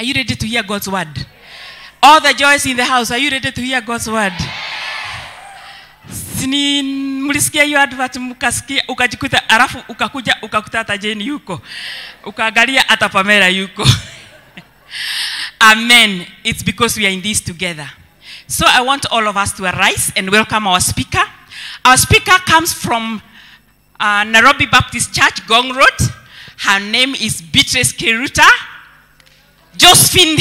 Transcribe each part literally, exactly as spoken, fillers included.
Are you ready to hear God's word? All the joys in the house, are you ready to hear God's word? Sini mlisikia hiyo advert mkasikia ukajikuta alafu ukakuja ukakuta hata Jane yuko. Ukaangalia hata Pamela yuko. Amen. It's because we are in this together. So I want all of us to arise and welcome our speaker. Our speaker comes from uh, Nairobi Baptist Church, Gong Road. Her name is Beatrice Kiruta. Josephine.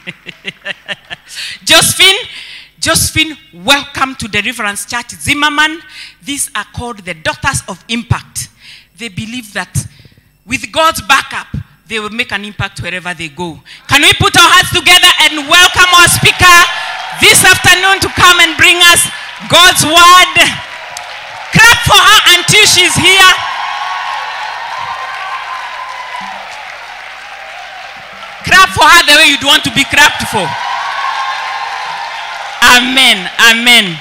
Josephine. Josephine, welcome to Deliverance Church Zimmerman. These are called the Daughters of Impact. They believe that with God's backup, they will make an impact wherever they go. Can we put our hands together and welcome our speaker this afternoon to come and bring us God's word? Clap for her until she's here. Clap for her the way you'd want to be clapped for. Amen. Amen.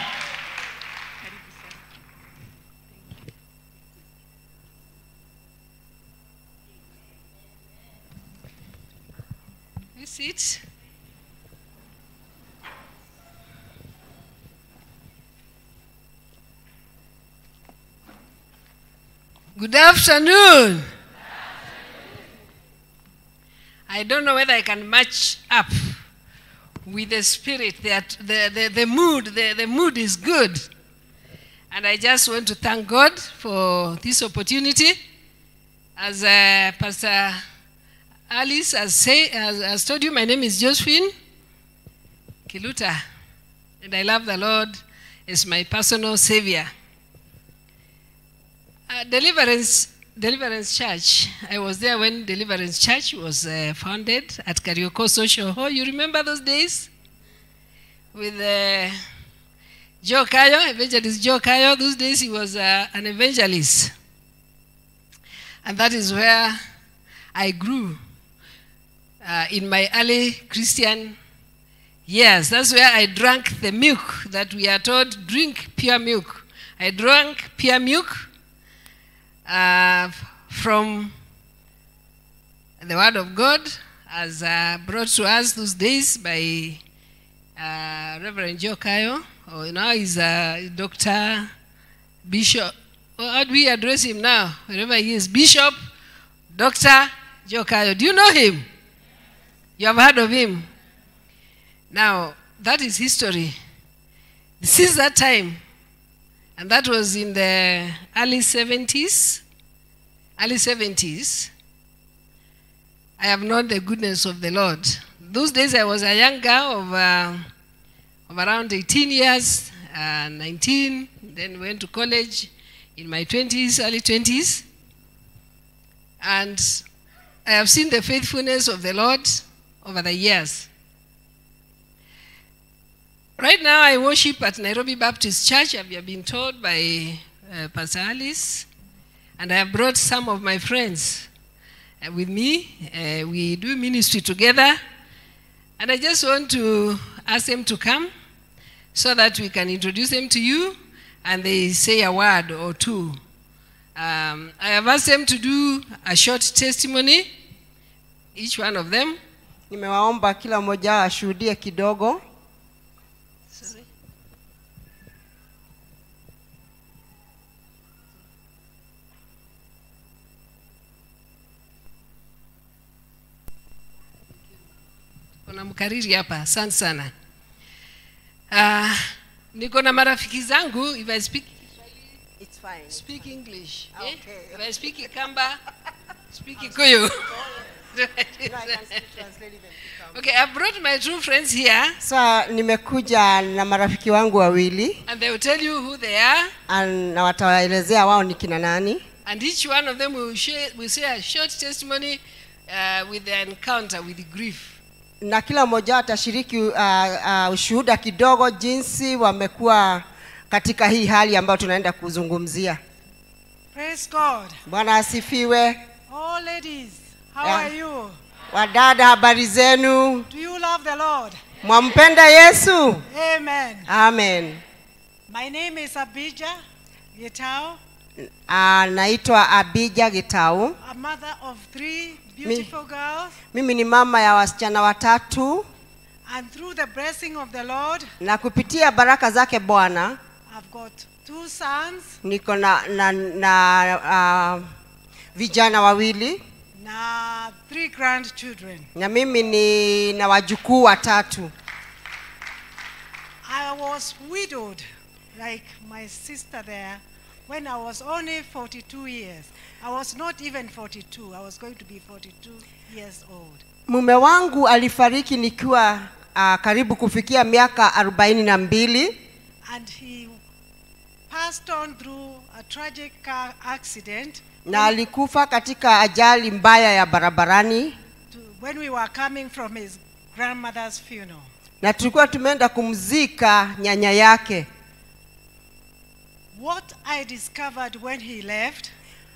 You sit. Good afternoon. I don't know whether I can match up with the spirit, that the, the, the mood, the, the mood is good. And I just want to thank God for this opportunity. As uh, Pastor Alice has, say, has, has told you, my name is Josephine Kiluta. And I love the Lord as my personal savior. Uh, Deliverance Deliverance Church. I was there when Deliverance Church was uh, founded at Karioko Social Hall. You remember those days? With uh, Joe Kayo, evangelist Joe Kayo. Those days he was uh, an evangelist. And that is where I grew uh, in my early Christian years. That's where I drank the milk that we are told, drink pure milk. I drank pure milk. Uh, from the word of God as uh, brought to us those days by uh, Reverend Joe Kayo, or now he's uh, Doctor Bishop. Well, how do we address him now? Wherever he is, Bishop Doctor Joe Kayo. Do you know him? You have heard of him? Now, that is history. Since that time, and that was in the early seventies. Early seventies. I have known the goodness of the Lord. Those days I was a young girl of, uh, of around eighteen years, uh, nineteen. Then went to college in my twenties, early twenties. And I have seen the faithfulness of the Lord over the years. Right now, I worship at Nairobi Baptist Church. I have been told by uh, Pastor Alice, and I have brought some of my friends uh, with me. Uh, we do ministry together, and I just want to ask them to come so that we can introduce them to you, and they say a word or two. Um, I have asked them to do a short testimony, each one of them. Nimewaomba kila mmoja ashuhudie kidogo. Kuna mkariri hapa, asante sana. Uh, niko na marafiki zangu, if I speak It's fine. Speak English. Okay. Eh? If I speak Kikamba, speak Kikuyu. Okay, I brought my two friends here. So nimekuja na marafiki wangu wawili. And they will tell you who they are. And na watawaelezea wao ni kina nani. And each one of them will share, will say a short testimony uh, with their encounter with grief. Na kila mmoja atashiriki uh, uh, ushuhuda kidogo jinsi wamekuwa katika hii hali ambayo tunaenda kuzungumzia. Praise God. Bwana asifiwe. Oh ladies, how Yeah. are you? Wadada, habari zenu? Do you love the Lord? Mwampenda Yesu? Amen. Amen. My name is Abijah Yetao. Anaitwa Abija Gitau. a mother of three beautiful girls. Mimi ni mama ya wasichana watatu. And through the blessing of the Lord, Na kupitia baraka zake Bwana, I've got two sons, niko na, na, na uh, vijana wawili. now three grandchildren. Na mimi ni na wajukuu watatu. I was widowed, like my sister there, when I was only forty-two years. I was not even forty-two. I was going to be forty-two years old. Mume wangu alifariki nikiwa uh, karibu kufikia miaka arobaini na mbili. And he passed on through a tragic car accident Na alikufa katika ajali mbaya ya barabarani. to, when we were coming from his grandmother's funeral. Na tulikuwa tumeenda kumzika nyanya yake. What I discovered when he left,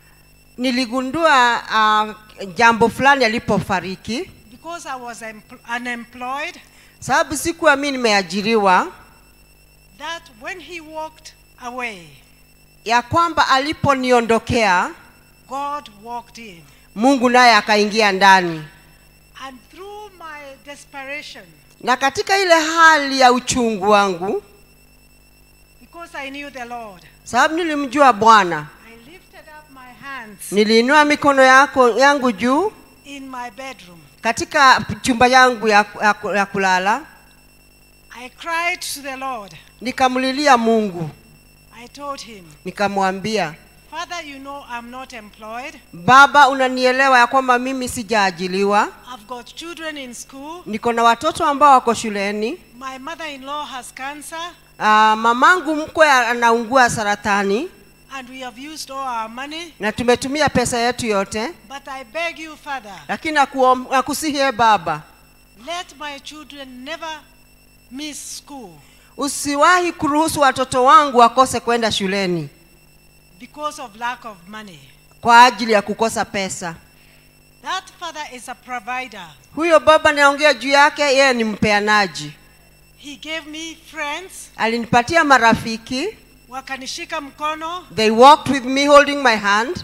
Niligundua uh, jambo fulani alipofariki. because I was empl- unemployed, Sababu sikuwa mimi nimeajiriwa, that when he walked away, ya kwamba aliponiondokea God walked in. Mungu naye akaingia ndani. And through my desperation, Na katika ile hali ya uchungu wangu, because I knew the Lord, sababu nilimjua Bwana, I lifted up my hands niliinua mikono yako yangu juu in my bedroom. katika chumba yangu ya, ya, ya kulala. I cried to the Lord. Nikamlilia Mungu. I told him, Nikamwambia, Father, you know I'm not employed. Baba, unanielewa ya kwamba mimi sijaajiliwa. I've got children in school. Niko na watoto ambao wako shuleni. My mother-in-law has cancer, Uh, mamangu mkwe anaungua saratani and we have used all our money. na tumetumia pesa yetu yote. But I beg you, Father, Lakini nakuom- nakusihi Baba, let my children never miss school usiwahi kuruhusu watoto wangu wakose kwenda shuleni because of lack of money. kwa ajili ya kukosa pesa. That father is a provider. Huyo baba naongea juu yake, yeye ni mpeanaji. He gave me friends. Alinipatia marafiki. Wakanishika mkono. They walked with me holding my hand.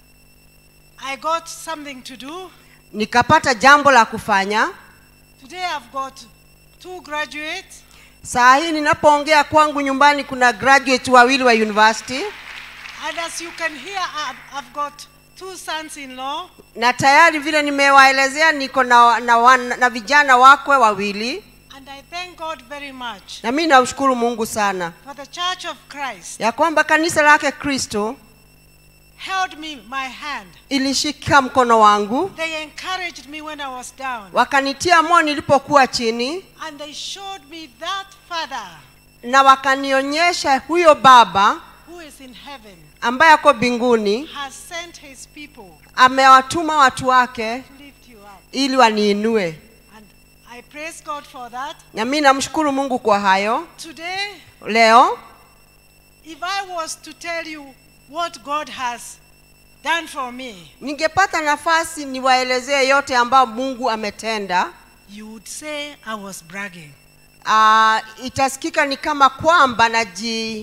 I got something to do. Nikapata jambo la kufanya. Today I've got two graduates. Saa hii ninapoongea kwangu nyumbani kuna graduate wawili wa university. And as you can hear, I've, I've got two sons-in-law. Na tayari vile nimewaelezea niko na, na, na, na vijana wakwe wawili. And I thank God very much Na mimi namshukuru Mungu sana for the Church of Christ ya kwamba kanisa lake Kristo held me my hand. ilishika mkono wangu. They encouraged me when I was down. Wakanitia moyo nilipokuwa chini. And they showed me that Father Na wakanionyesha huyo baba who is in heaven ambaye ako mbinguni has sent his people amewatuma watu wake to lift you up. ili waniinue. And I praise God for that. Na mimi namshukuru Mungu kwa hayo. Today, Leo if I was to tell you what God has done for me, ningepata nafasi niwaelezee yote ambayo Mungu ametenda, you would say I was bragging. uh, itasikika ni kama kwamba naji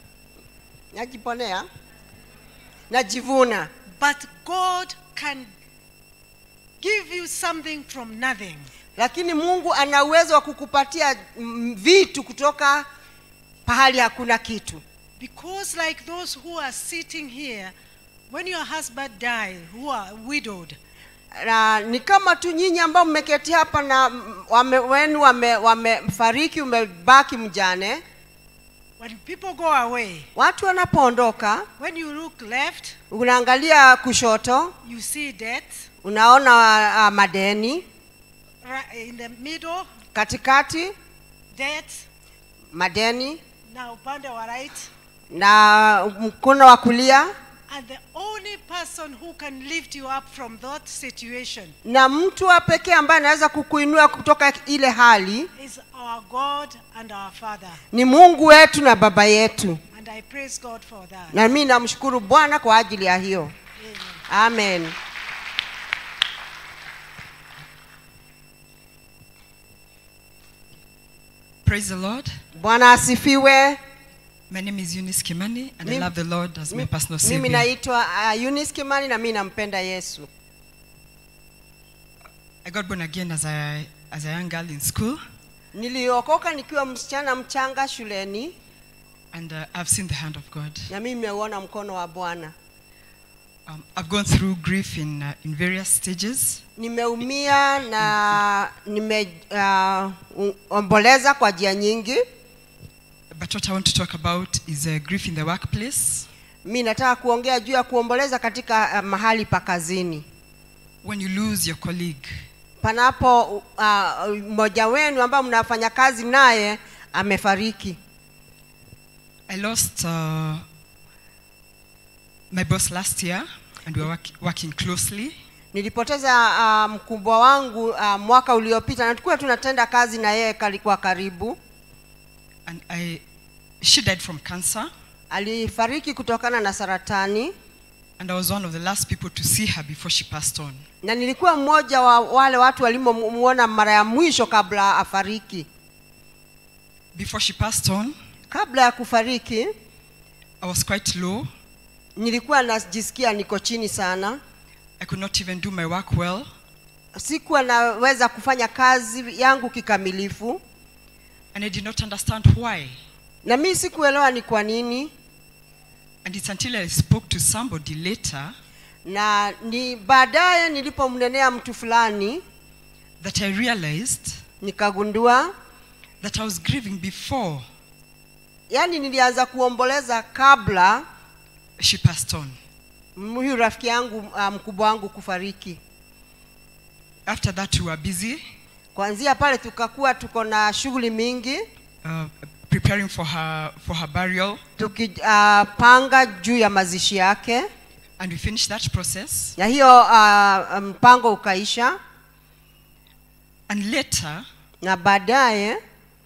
najiponea najivuna. But God can give you something from nothing. Lakini Mungu ana uwezo wa kukupatia mm, vitu kutoka pahali hakuna kitu. Because like those who are sitting here, when your husband died, who are widowed, Na ni kama tu nyinyi ambao mmeketi hapa na mm, wame, wenu wamefariki, wame umebaki mjane. when people go away, Watu wanapoondoka, when you look left, unaangalia kushoto, you see death. unaona uh, madeni, Right in the middle, katikati death. madeni, Now upande wa right. na mkono wa kulia. And the only person who can lift you up from that situation Na mtu wa pekee ambaye anaweza kukuinua kutoka ile hali is our God and our Father. ni Mungu wetu na Baba yetu. And I praise God for that. Na mimi namshukuru Bwana kwa ajili ya hiyo. Amen. Amen. Praise the Lord. Bwana asifiwe. My name is Eunice Kimani, and I Mim- love the Lord as my Mi- personal mimi savior. naitwa uh, Eunice Kimani na mimi nampenda Yesu. I got born again as a as a young girl in school, Niliokoka nikiwa msichana mchanga shuleni and uh, I've seen the hand of God. na mimi nimeuona mkono wa Bwana. Um, I've gone through grief in uh, in various stages, Nimeumia na nimeomboleza uh, kwa njia nyingi. but what I want to talk about is uh, grief in the workplace. Mimi nataka kuongea juu ya kuomboleza katika uh, mahali pa kazini. When you lose your colleague, Panapo mmoja uh, wenu ambao mnafanya kazi naye amefariki. I lost uh, my boss last year, and we were work, working closely. Nilipoteza uh, mkubwa wangu uh, mwaka uliopita na tulikuwa tunatenda kazi na yeye kalikuwa karibu. And I, she died from cancer, Alifariki kutokana na saratani and I was one of the last people to see her before she passed on. na nilikuwa mmoja wa wale watu walimomuona mara ya mwisho kabla afariki. Before she passed on, Kabla ya kufariki I was quite low. nilikuwa najisikia niko chini sana. I could not even do my work well. Sikuwa naweza kufanya kazi yangu kikamilifu And I did not understand why. na mimi sikuelewa ni kwa nini. And it's until I spoke to somebody later Na ni baadaye nilipomnenea mtu fulani that I realized nikagundua, that I was grieving before yani nilianza kuomboleza kabla she passed on. huyu rafiki yangu uh, mkubwa wangu kufariki. After that, we were busy Kuanzia pale tukakuwa tuko na shughuli mingi uh, preparing for her for her burial, tukipanga uh, juu ya mazishi yake, and we finished that process. na hiyo uh, mpango ukaisha. And later, Na baadaye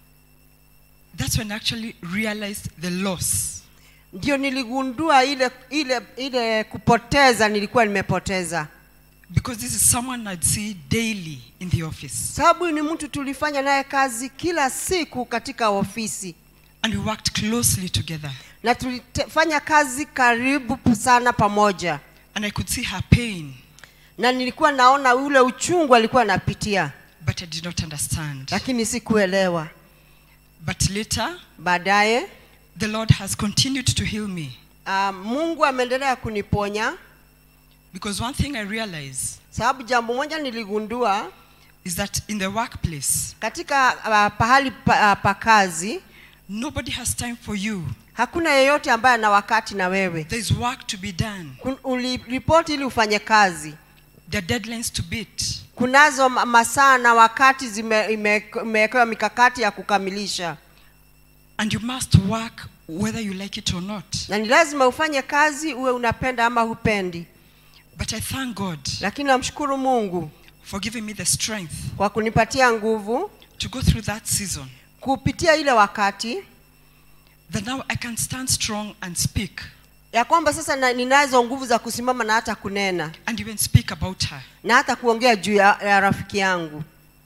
that's when I actually realized the loss. ndio niligundua ile ile ile kupoteza nilikuwa nimepoteza. Because this is someone I'd see daily in the office. Sababu ni mtu tulifanya naye kazi kila siku katika ofisi And we worked closely together. na tulifanya kazi karibu sana pamoja, And I could see her pain, na nilikuwa naona ule uchungu alikuwa anapitia, but I did not understand. lakini sikuelewa. But later, Baadaye the Lord has continued to heal me. uh, Mungu ameendelea kuniponya, Because one thing I realized sababu jambo moja niligundua is that in the workplace, katika uh, pahali pa, uh, pa kazi nobody has time for you. hakuna yeyote ambaye ana wakati na wewe. There's work to be done. Kun- Uliripoti ili ufanye kazi. There are deadlines to beat. Kunazo ma- masaa na wakati zimewekewa mikakati ya kukamilisha, And you must work whether you like it or not. na ni lazima ufanye kazi uwe unapenda ama hupendi. But I thank God Lakini namshukuru Mungu for giving me the strength kwa kunipatia nguvu to go through that season, kupitia ile wakati, that now I can stand strong and speak, ya kwamba sasa na, ninazo nguvu za kusimama na hata kunena and even speak about her. na hata kuongea juu ya, ya rafiki yangu.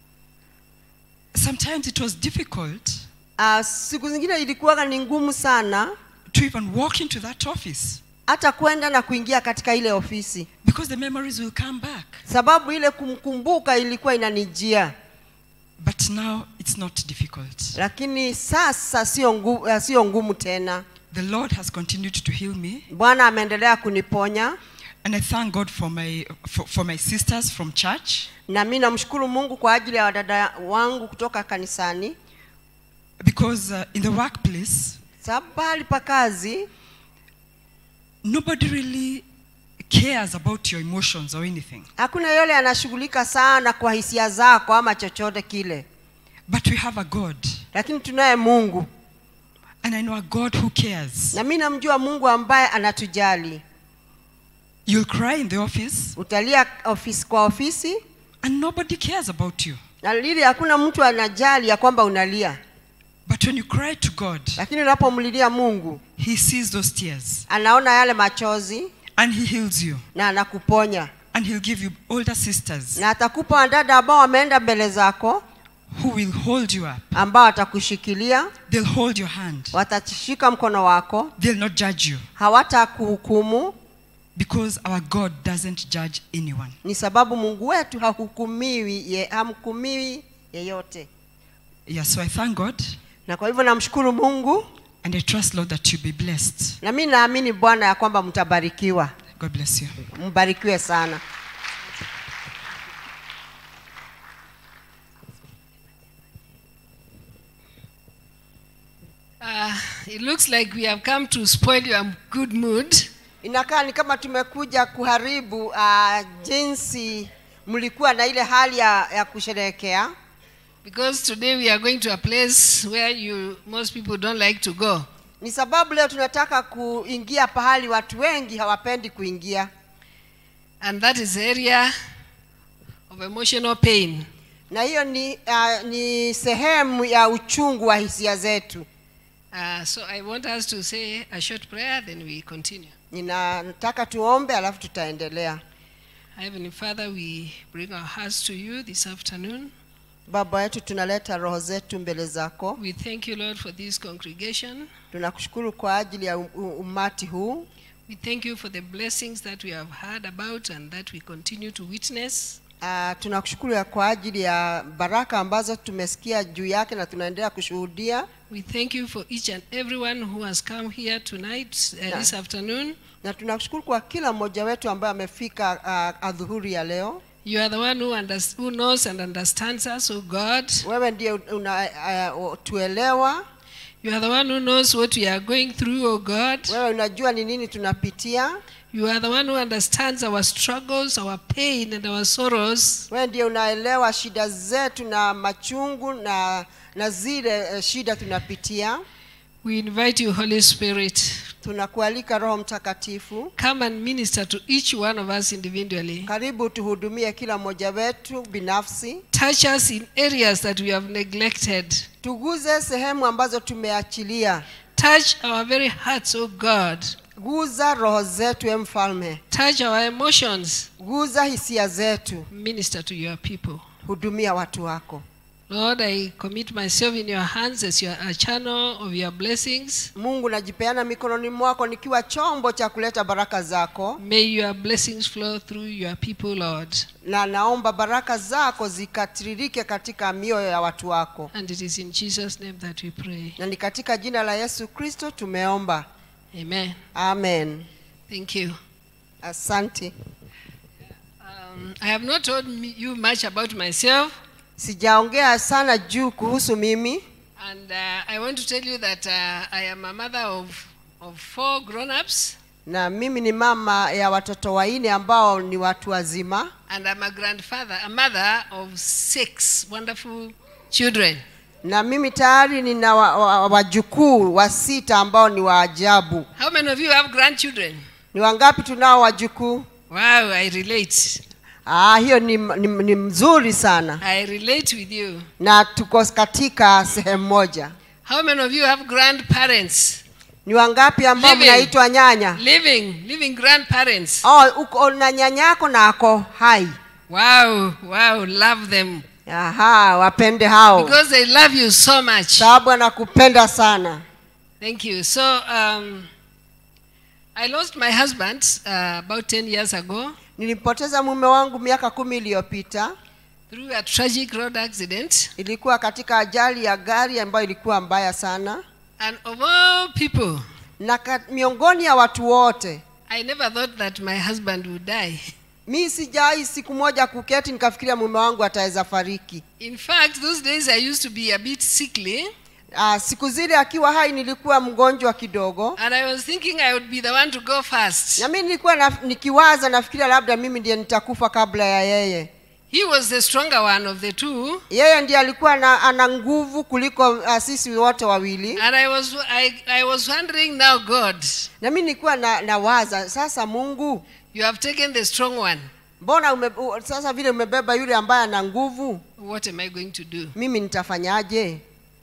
Sometimes it was difficult Uh, siku zingine ilikuwa ni ngumu sana to even walk into that office, hata kwenda na kuingia katika ile ofisi, because the memories will come back. sababu ile kumkumbuka ilikuwa inanijia. But now it's not difficult. Lakini sasa sio ngumu, uh, sio ngumu tena. The Lord has continued to heal me, Bwana ameendelea kuniponya, and I thank God for my for, for my sisters from church, na mimi namshukuru Mungu kwa ajili ya wadada wangu kutoka kanisani, because uh, in the workplace, sababu pahali pa kazi nobody really cares about your emotions or anything. hakuna yule anashughulika sana kwa hisia zako ama chochote kile, But we have a God, lakini tunaye Mungu, and I know a God who cares. na mimi namjua Mungu ambaye anatujali. You'll cry in the office, Utalia ofisi kwa ofisi, and nobody cares about you. na lili hakuna mtu anajali ya kwamba unalia, But when you cry to God, lakini unapomlilia Mungu He sees those tears, anaona yale machozi and He heals you, na anakuponya, and He'll give you older sisters na atakupa wadada ambao wameenda mbele zako who will hold you up. ambao watakushikilia, They'll hold your hand. watashika mkono wako, They'll not judge you, hawatakuhukumu. because our God doesn't judge anyone. Ni sababu Mungu wetu hahukumiwi, ye, hamhukumiwi yeyote. Yeah, so I thank God, Na kwa hivyo namshukuru Mungu, and I trust, Lord, that you'll be blessed. na mimi naamini Bwana ya kwamba mtabarikiwa. God bless you. Mbarikiwe sana. Uh, it looks like we have come to spoil your good mood. Inakaa ni kama tumekuja kuharibu uh, jinsi mlikuwa na ile hali ya, ya kusherehekea. Because today we are going to a place where you most people don't like to go. Ni sababu leo tunataka kuingia pahali watu wengi hawapendi kuingia. And that is the area of emotional pain. Na hiyo ni, uh, ni sehemu ya uchungu wa hisia zetu. Uh, so I want us to say a short prayer, then we continue. Ninataka tuombe alafu tutaendelea. Heavenly Father, we bring our hearts to you this afternoon. Baba yetu, tunaleta roho zetu mbele zako. We thank you, Lord, for this congregation. Tunakushukuru kwa ajili ya umati huu. We thank you for the blessings that we have heard about and that we continue to witness. Uh, tunakushukuru ya kwa ajili ya baraka ambazo tumesikia juu yake na tunaendelea kushuhudia. We thank you for each and everyone who has come here tonight, uh, Yeah. this afternoon. Na tunakushukuru kwa kila mmoja wetu ambaye amefika uh, adhuhuri ya leo. You are the one who, underst- who knows and understands us, oh God. Wewe ndiye unatuelewa. Uh, You are the one who knows what we are going through, oh God. Wewe unajua ni nini tunapitia. You are the one who understands our struggles, our pain and our sorrows. Wewe ndiye unaelewa shida zetu na machungu na na zile uh, shida tunapitia. We invite you, Holy Spirit. Tunakualika Roho Mtakatifu. Come and minister to each one of us individually. Karibu tuhudumie kila mmoja wetu binafsi. Touch us in areas that we have neglected. Tuguze sehemu ambazo tumeachilia. Touch our very hearts, oh God. Guza roho zetu, e Mfalme. Touch our emotions. Guza hisia zetu. Minister to your people. Hudumia watu wako. Lord, I commit myself in your hands as your, a channel of your blessings. Mungu, najipeana mikononi mwako nikiwa chombo cha kuleta baraka zako. May your blessings flow through your people, Lord. Na naomba baraka zako zikatiririke katika mioyo ya watu wako. And it is in Jesus' name that we pray. Na ni katika jina la Yesu Kristo tumeomba. Amen. Amen. Thank you. Asante. Um, I have not told me, you much about myself. Sijaongea sana juu kuhusu mimi. And uh, I want to tell you that uh, I am a mother of, of four grown-ups. Na mimi ni mama ya watoto wanne ambao ni watu wazima. And I'm a grandfather, a mother of six wonderful children. Na mimi tayari nina wajukuu wa sita ambao ni wa ajabu. How many of you have grandchildren? Ni wangapi tunao wajukuu? Wow, I relate. Ah, hiyo ni, ni, ni mzuri sana. I relate with you. Na tuko katika sehemu moja. How many of you have grandparents? Ni wangapi ambao Living. mnaitwa nyanya? Living, living grandparents. Oh, uko na nyanyako na ako hai. Wow, wow, love them. Aha, wapende hao. Because they love you so much. Sababu anakupenda sana. Thank you. So, um, I lost my husband uh, about ten years ago. Nilipoteza mume wangu miaka kumi iliyopita. Through a tragic road accident. Ilikuwa katika ajali ya gari ambayo ilikuwa mbaya sana. And of all people, na miongoni ya watu wote, I never thought that my husband would die. Mimi sijai siku moja kuketi nikafikiria mume wangu ataweza fariki. In fact, those days I used to be a bit sickly. Uh, siku zile akiwa hai nilikuwa mgonjwa kidogo. And I was thinking I would be the one to go first. Na mimi nilikuwa na, nikiwaza nafikiria labda mimi ndiye nitakufa kabla ya yeye. He was the stronger one of the two. Yeye ndiye alikuwa na, ana nguvu kuliko uh, sisi wote wawili. And I was I, I was wondering now, God. Na mimi nilikuwa na, nawaza sasa, Mungu, you have taken the strong one. Mbona ume, u, sasa vile umebeba yule ambaye ana nguvu? What am I going to do? Mimi nitafanyaje?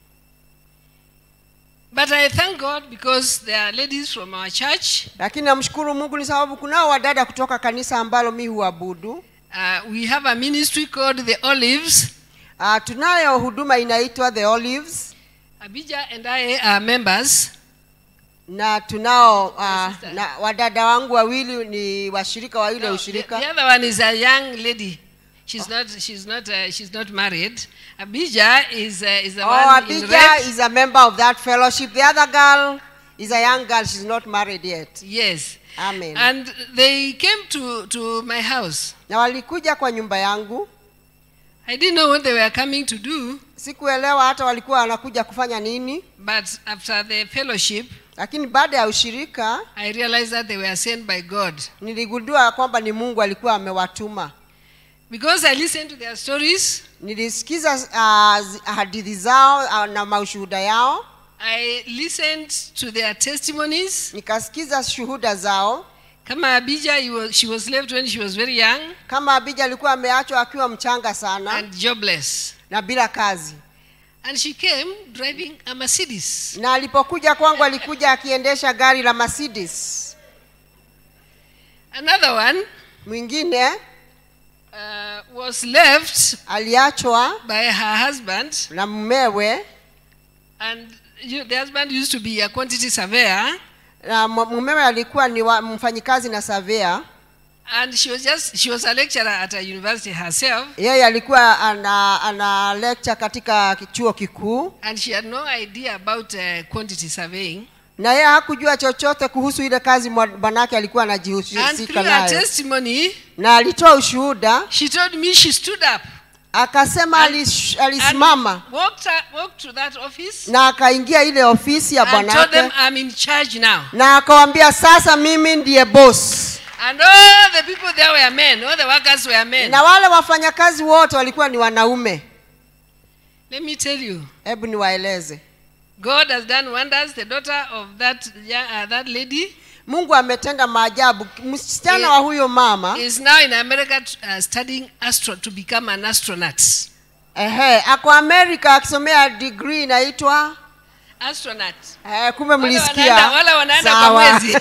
But I thank God because there are ladies from our church. Lakini namshukuru Mungu ni sababu kunao wadada kutoka kanisa ambalo mimi huabudu. Uh, we have a ministry called the Olives. Uh, tunayo huduma inaitwa The Olives, Abijah and I are members. na tunao uh, sister. na wadada wangu wawili ni washirika wa ile No, the, ushirika. the other one is a young lady. She's not. She's not. Uh, she's not married. Abijah is uh, is the Oh, one in Abijah red. is a member of that fellowship. The other girl is a young girl. She's not married yet. Yes. Amen. And they came to to my house. Na walikuja kwa nyumba yangu. I didn't know what they were coming to do, Sikuelewa hata walikuwa wanakuja kufanya nini, but after the fellowship, lakini baada ya ushirika I realized that they were sent by God. niligundua kwamba ni Mungu alikuwa amewatuma. Because I listened to their stories, Nilisikiza uh, hadithi zao uh, na maushuhuda yao, I listened to their testimonies. nikasikiza shuhuda zao. Kama Abijah, he was, she was left when she was very young Kama Abijah alikuwa ameachwa akiwa mchanga sana and jobless. na bila kazi, And she came driving a Mercedes. na alipokuja kwangu alikuja akiendesha gari la Mercedes. Another one Mwingine uh, was left aliachwa by her husband, na mumewe, and you, the husband used to be a quantity surveyor, na mumewe alikuwa ni wa- mfanyikazi na surveyor. and she was just she was a lecturer at a university herself, Yeye alikuwa ana, ana lecture katika chuo kikuu, and she had no idea about uh, quantity surveying. na yeye hakujua chochote kuhusu ile kazi mwa- bwanake alikuwa And anajihusika through her nayo. testimony, Na alitoa ushuhuda, she told me she stood up akasema And- alish- and alisimama walked, uh, walked to that office na akaingia ile ofisi ya and told them, bwanake, I'm in charge now. na akawambia sasa mimi ndiye boss. And all the people there were men, all the workers were men. Na wale wafanyakazi wote walikuwa ni wanaume. Let me tell you, Hebu niwaeleze, God has done wonders. The daughter of that uh, that lady Mungu ametenda maajabu. Msichana Yeah. wa huyo mama is now in America uh, studying astro to become an astronaut. ehe, ako Amerika akisomea degree inaitwa Astronaut. eh, kumbe Wale mlisikia. wanaenda- wale wanaenda kwa Sawa. mwezi.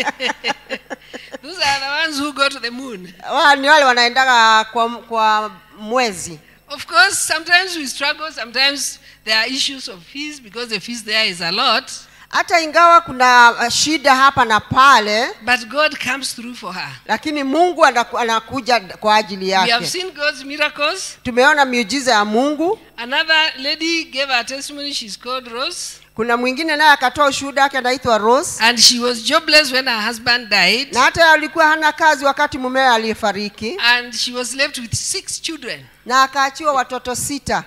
Those are the ones who go to the moon. Wa ni wale wanaendaga kwa, kwa mwezi. Of course, sometimes we struggle. Sometimes there are issues of fees because the fees there is a lot. Hata ingawa kuna uh, shida hapa na pale, But God comes through for her. lakini Mungu anaku, anakuja kwa ajili We have yake. seen God's miracles. Tumeona miujiza ya Mungu. Another lady gave her testimony. She's called Rose. Kuna mwingine naye akatoa ushuhuda wake, anaitwa Rose, And she was jobless when her husband died. na hata alikuwa hana kazi wakati mumewe aliyefariki, And she was left with six children. na akaachiwa watoto sita.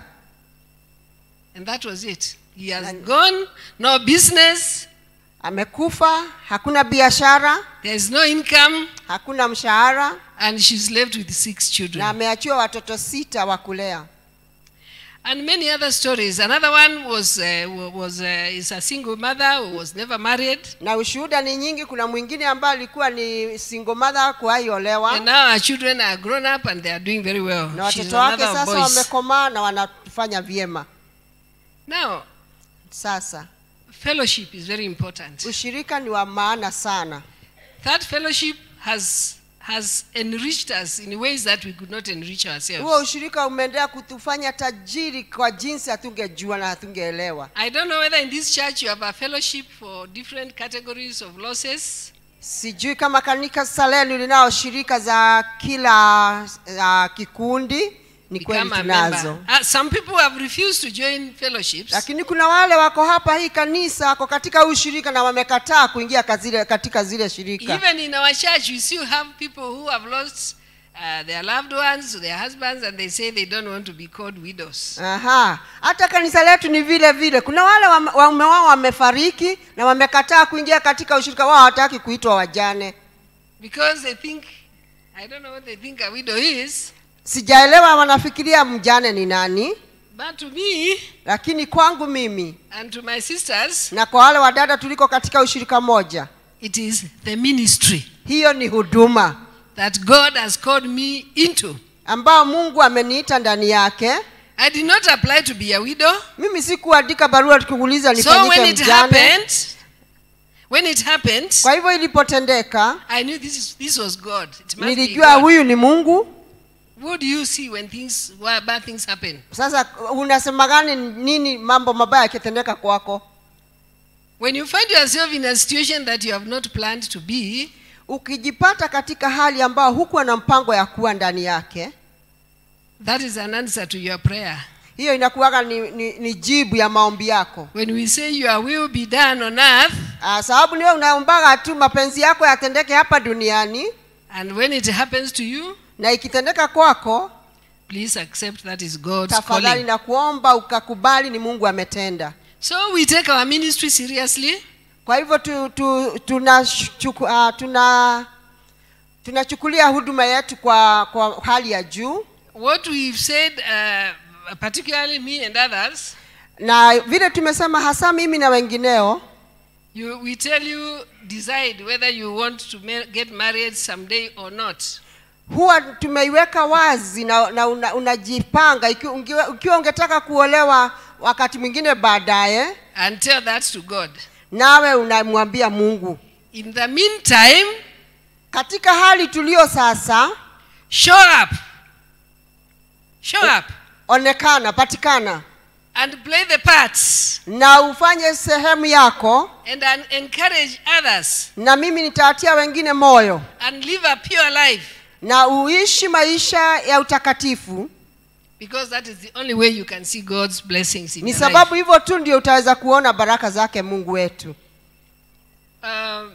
And that was it. He has gone, no business, Amekufa, hakuna biashara, there is no income, hakuna mshahara, and she's left with six na children. ameachiwa watoto sita wa kulea. And many other stories. Another one was uh, was uh, is a single mother who was never married, Na ushuhuda ni nyingi. Kuna mwingine ambaye alikuwa ni single mother, kuwaiolewa, and now her children are grown up and they are doing very well. na She's watoto a wake mother of sasa boys. wamekomaa na wanafanya vyema. Now, Sasa fellowship is very important. ushirika ni wa maana sana. That fellowship has has enriched us in ways that we could not enrich Huo ourselves. ushirika umeendelea kutufanya tajiri kwa jinsi hatungejua na hatungeelewa. I don't know whether in this church you have a fellowship for different categories of losses. Sijui kama kanisa lenu linao shirika za kila uh, kikundi. Ni kweli Become a member. tunazo, Uh, some people have refused to join fellowships. lakini kuna wale wako hapa hii kanisa, wako katika huu shirika na wamekataa kuingia kazile, katika zile shirika. Even in our church, we still have people who have lost uh, their loved ones, their husbands, and they say they don't want to be called widows. Aha, hata kanisa letu ni vile vile. Kuna wale wame- waume wao wamefariki na wamekataa kuingia katika ushirika wao, hawataki kuitwa wajane. Because they think, I don't know what they think a widow is, Sijaelewa wanafikiria mjane ni nani, but to me lakini kwangu mimi and to my sisters, na kwa wale wadada tuliko katika ushirika moja, it is the ministry hiyo ni huduma that God has called me into. ambao Mungu ameniita ndani yake. I did not apply to be a widow. Mimi sikuandika barua tukuuliza So when nifanyike it mjane. happened, when it happened, Kwa hivyo ilipotendeka, I knew this is, this was God. It must be nilijua God. huyu ni Mungu. What do you see when things, why bad things happen? Sasa unasema gani nini mambo mabaya yakitendeka kwako? When you find yourself in a situation that you have not planned to be, ukijipata katika hali ambayo hukuwa na mpango ya kuwa ndani yake, that is an answer to your prayer. hiyo inakuwa ni, ni, ni jibu ya maombi yako. When we say your will be done on earth, ah, sababu niwe unaombaga tu mapenzi yako yatendeke hapa duniani, and when it happens to you, na ikitendeka kwako, please accept that is God's tafadhali calling. na kuomba ukakubali ni Mungu ametenda. So we take our ministry seriously. Kwa hivyo tu, tu, tuna, uh, tuna tunachukulia huduma yetu kwa, kwa hali ya juu. What we've said, uh, particularly me and others, na vile tumesema hasa mimi na wengineo, you, we tell you, decide whether you want to ma- get married someday or not. Huwa tumeiweka wazi na, na unajipanga una ukiwa, ukiwa ungetaka kuolewa wakati mwingine baadaye, and tell that to God. Nawe unamwambia Mungu. In the meantime, katika hali tulio sasa, show up. Show up. Onekana, patikana. And play the parts. Na ufanye sehemu yako. And uh, encourage others. Na mimi nitawatia wengine moyo. And live a pure life. Na uishi maisha ya utakatifu. Because that is the only way you can see God's blessings in Ni your sababu life. hivyo tu ndio utaweza kuona baraka zake Mungu wetu. Um,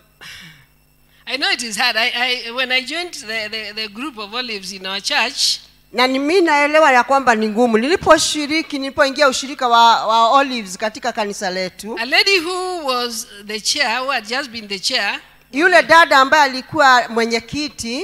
I know it is hard. I, I, when I joined the, the, the group of Olives in our church, na mimi naelewa ya kwamba ni ngumu. Niliposhiriki, nilipoingia ushirika wa, wa Olives katika kanisa letu, a lady who was the chair, who had just been the chair, yule dada ambaye alikuwa mwenyekiti,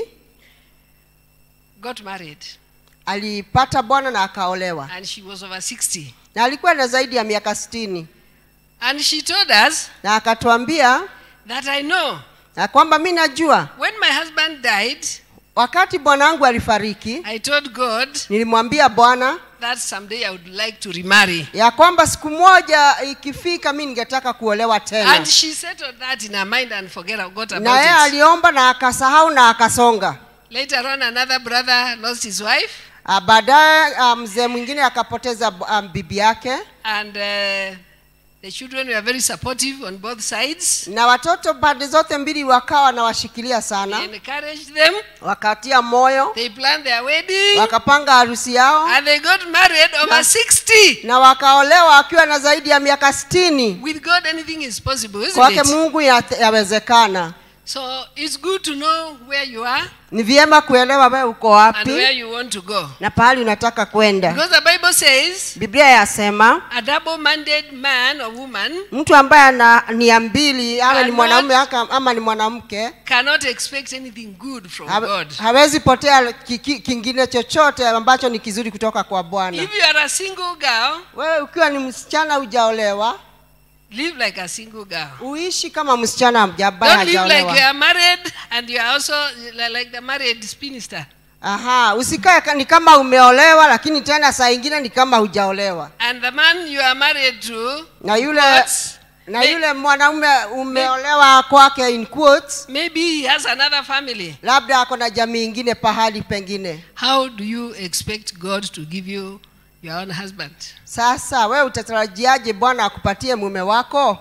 got married. Alipata bwana na akaolewa. And she was over sixty. Na alikuwa na zaidi ya miaka sitini. And she told us, na akatuambia, that I know, na kwamba mimi najua, when my husband died, wakati bwana wangu alifariki, I told God, nilimwambia Bwana, that someday I would like to remarry. ya kwamba siku moja ikifika mimi ningetaka kuolewa tena. And she settled that in her mind and forget forgot about na yeye it. aliomba na akasahau na akasonga. Later on, another brother lost his wife. Uh, baadaye uh, mzee mwingine akapoteza um, bibi yake. And uh, the children were very supportive on both sides. Na watoto pande zote mbili wakawa na washikilia sana. They encouraged them. Wakatia moyo. They planned their wedding. Wakapanga harusi yao. And they got married over na, sixty. Na wakaolewa wakiwa na zaidi ya miaka sitini. With God anything is possible, isn't Kwake it? Mungu yawezekana. So it's good to know where you are. Ni vyema kuelewa wewe uko wapi. And where you want to go. Na pahali unataka kwenda. Because the Bible says, Biblia yasema, a double-minded man or woman, mtu ambaye ana nia mbili, ama ni mwanamume ama ni mwanamke, cannot expect anything good from ha, God. hawezi potea kiki, kingine chochote ambacho ni kizuri kutoka kwa Bwana. If you are a single girl, wewe ukiwa ni msichana hujaolewa, live like a single girl. uishi kama msichana ambaye Don't live hajaolewa. like you are married and you are also like the married spinster. Aha, usikae ni kama umeolewa lakini tena saa nyingine ni kama hujaolewa. And the man you are married to, na yule quotes, na may, yule mwanaume umeolewa kwake in quotes, maybe he has another family. Labda ako na jamii nyingine pahali pengine. How do you expect God to give you your own husband? Sasa wewe utatarajiaje Bwana akupatie mume wako?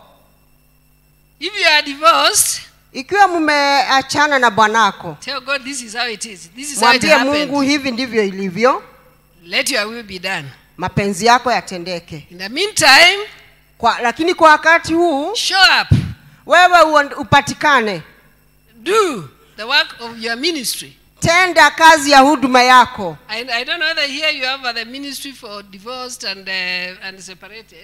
If you are divorced, ikiwa mumeachana na bwanako, tell God this is how it is. This is how it mwambie happened. Mungu hivi ndivyo ilivyo. Let your will be done. Mapenzi yako yatendeke. In the meantime, kwa lakini kwa wakati huu, show up. Wewe upatikane. Do the work of your ministry. Tenda kazi ya huduma yako. I, I don't know whether here you have the ministry for divorced and uh, and separated.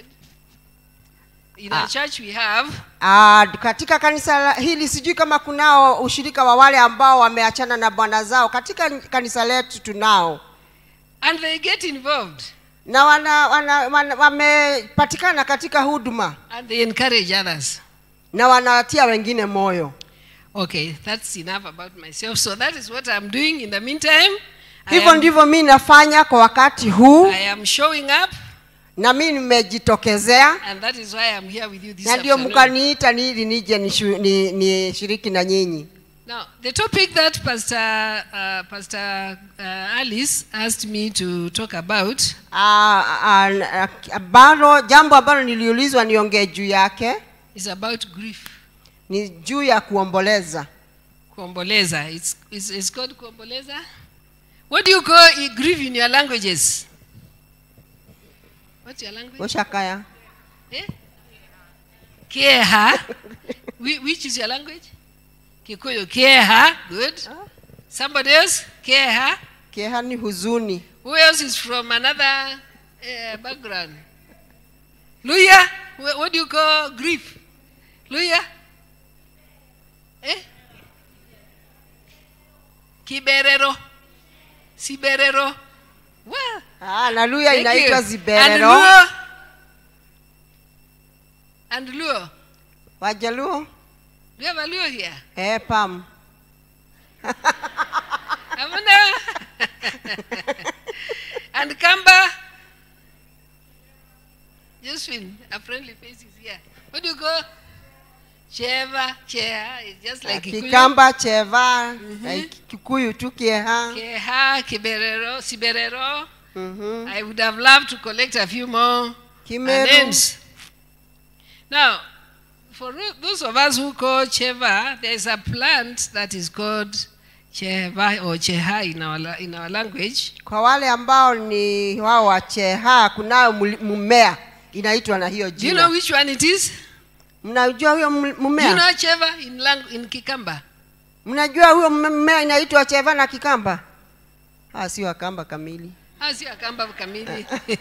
In ah. our church we have. Ah, katika kanisa hili sijui kama kunao ushirika wa wale ambao wameachana na bwana zao. Katika kanisa letu tunao. And they get involved. Na wana, wana, wana wamepatikana katika huduma. And they encourage others. Na wanawatia wengine moyo. Okay, that's enough about myself. So that is what I'm doing in the meantime. Hivyo ndivyo mimi nafanya kwa wakati huu. I am showing up. Na mimi nimejitokezea. And that is why I'm here with you this afternoon. Na ndio afternoon. mkaniita ili nije nishiriki na nyinyi. Now, the topic that Pastor, uh, Pastor uh, Alice asked me to talk about Ah, ah, ah, bado jambo ambalo niliulizwa niongee juu yake is about grief. ni juu ya kuomboleza. Kuomboleza. It's, it's, it's called kuomboleza. What do you call it, grief in your languages? What's your language? Oshakaya. Eh? Keha. Whi- Which is your language? Kikuyu. Keha. Good. Somebody else? Keha. Keha ni huzuni. Who else is from another uh, background? Luya? Wh- What do you call grief? Luya? Eh? Kiberero. Siberero. Well, Ah, na Luya thank inaitwa you. ziberero. And Luo? And Luo? Wajaluo? Do you have a Luo here? Eh, pam. Hamna? And Kamba? Josephine, a friendly face is here. What do you call? Cheva, Cheha, it's just like Kikuyu. Kikamba, cheva, like Kikuyu tu keha. Keha, Kiberero, Siberero. Mhm. I would have loved to collect a few more uh, Kimeru. names. Now, for tho- those of us who call Cheva, there is a plant that is called Cheva or Cheha in our, la- in our language. Kwa wale ambao ni wao wa cheha kunayo muli- mmea inaitwa na hiyo Do you know jina. which one it is? Mnajua huyo m- Do you mmea? know Cheva in, lang- in Kikamba? Mnajua huyo mmea inaitwa cheva na kikamba? Ah, si wakamba kamili. Ah, si Akamba Kamili.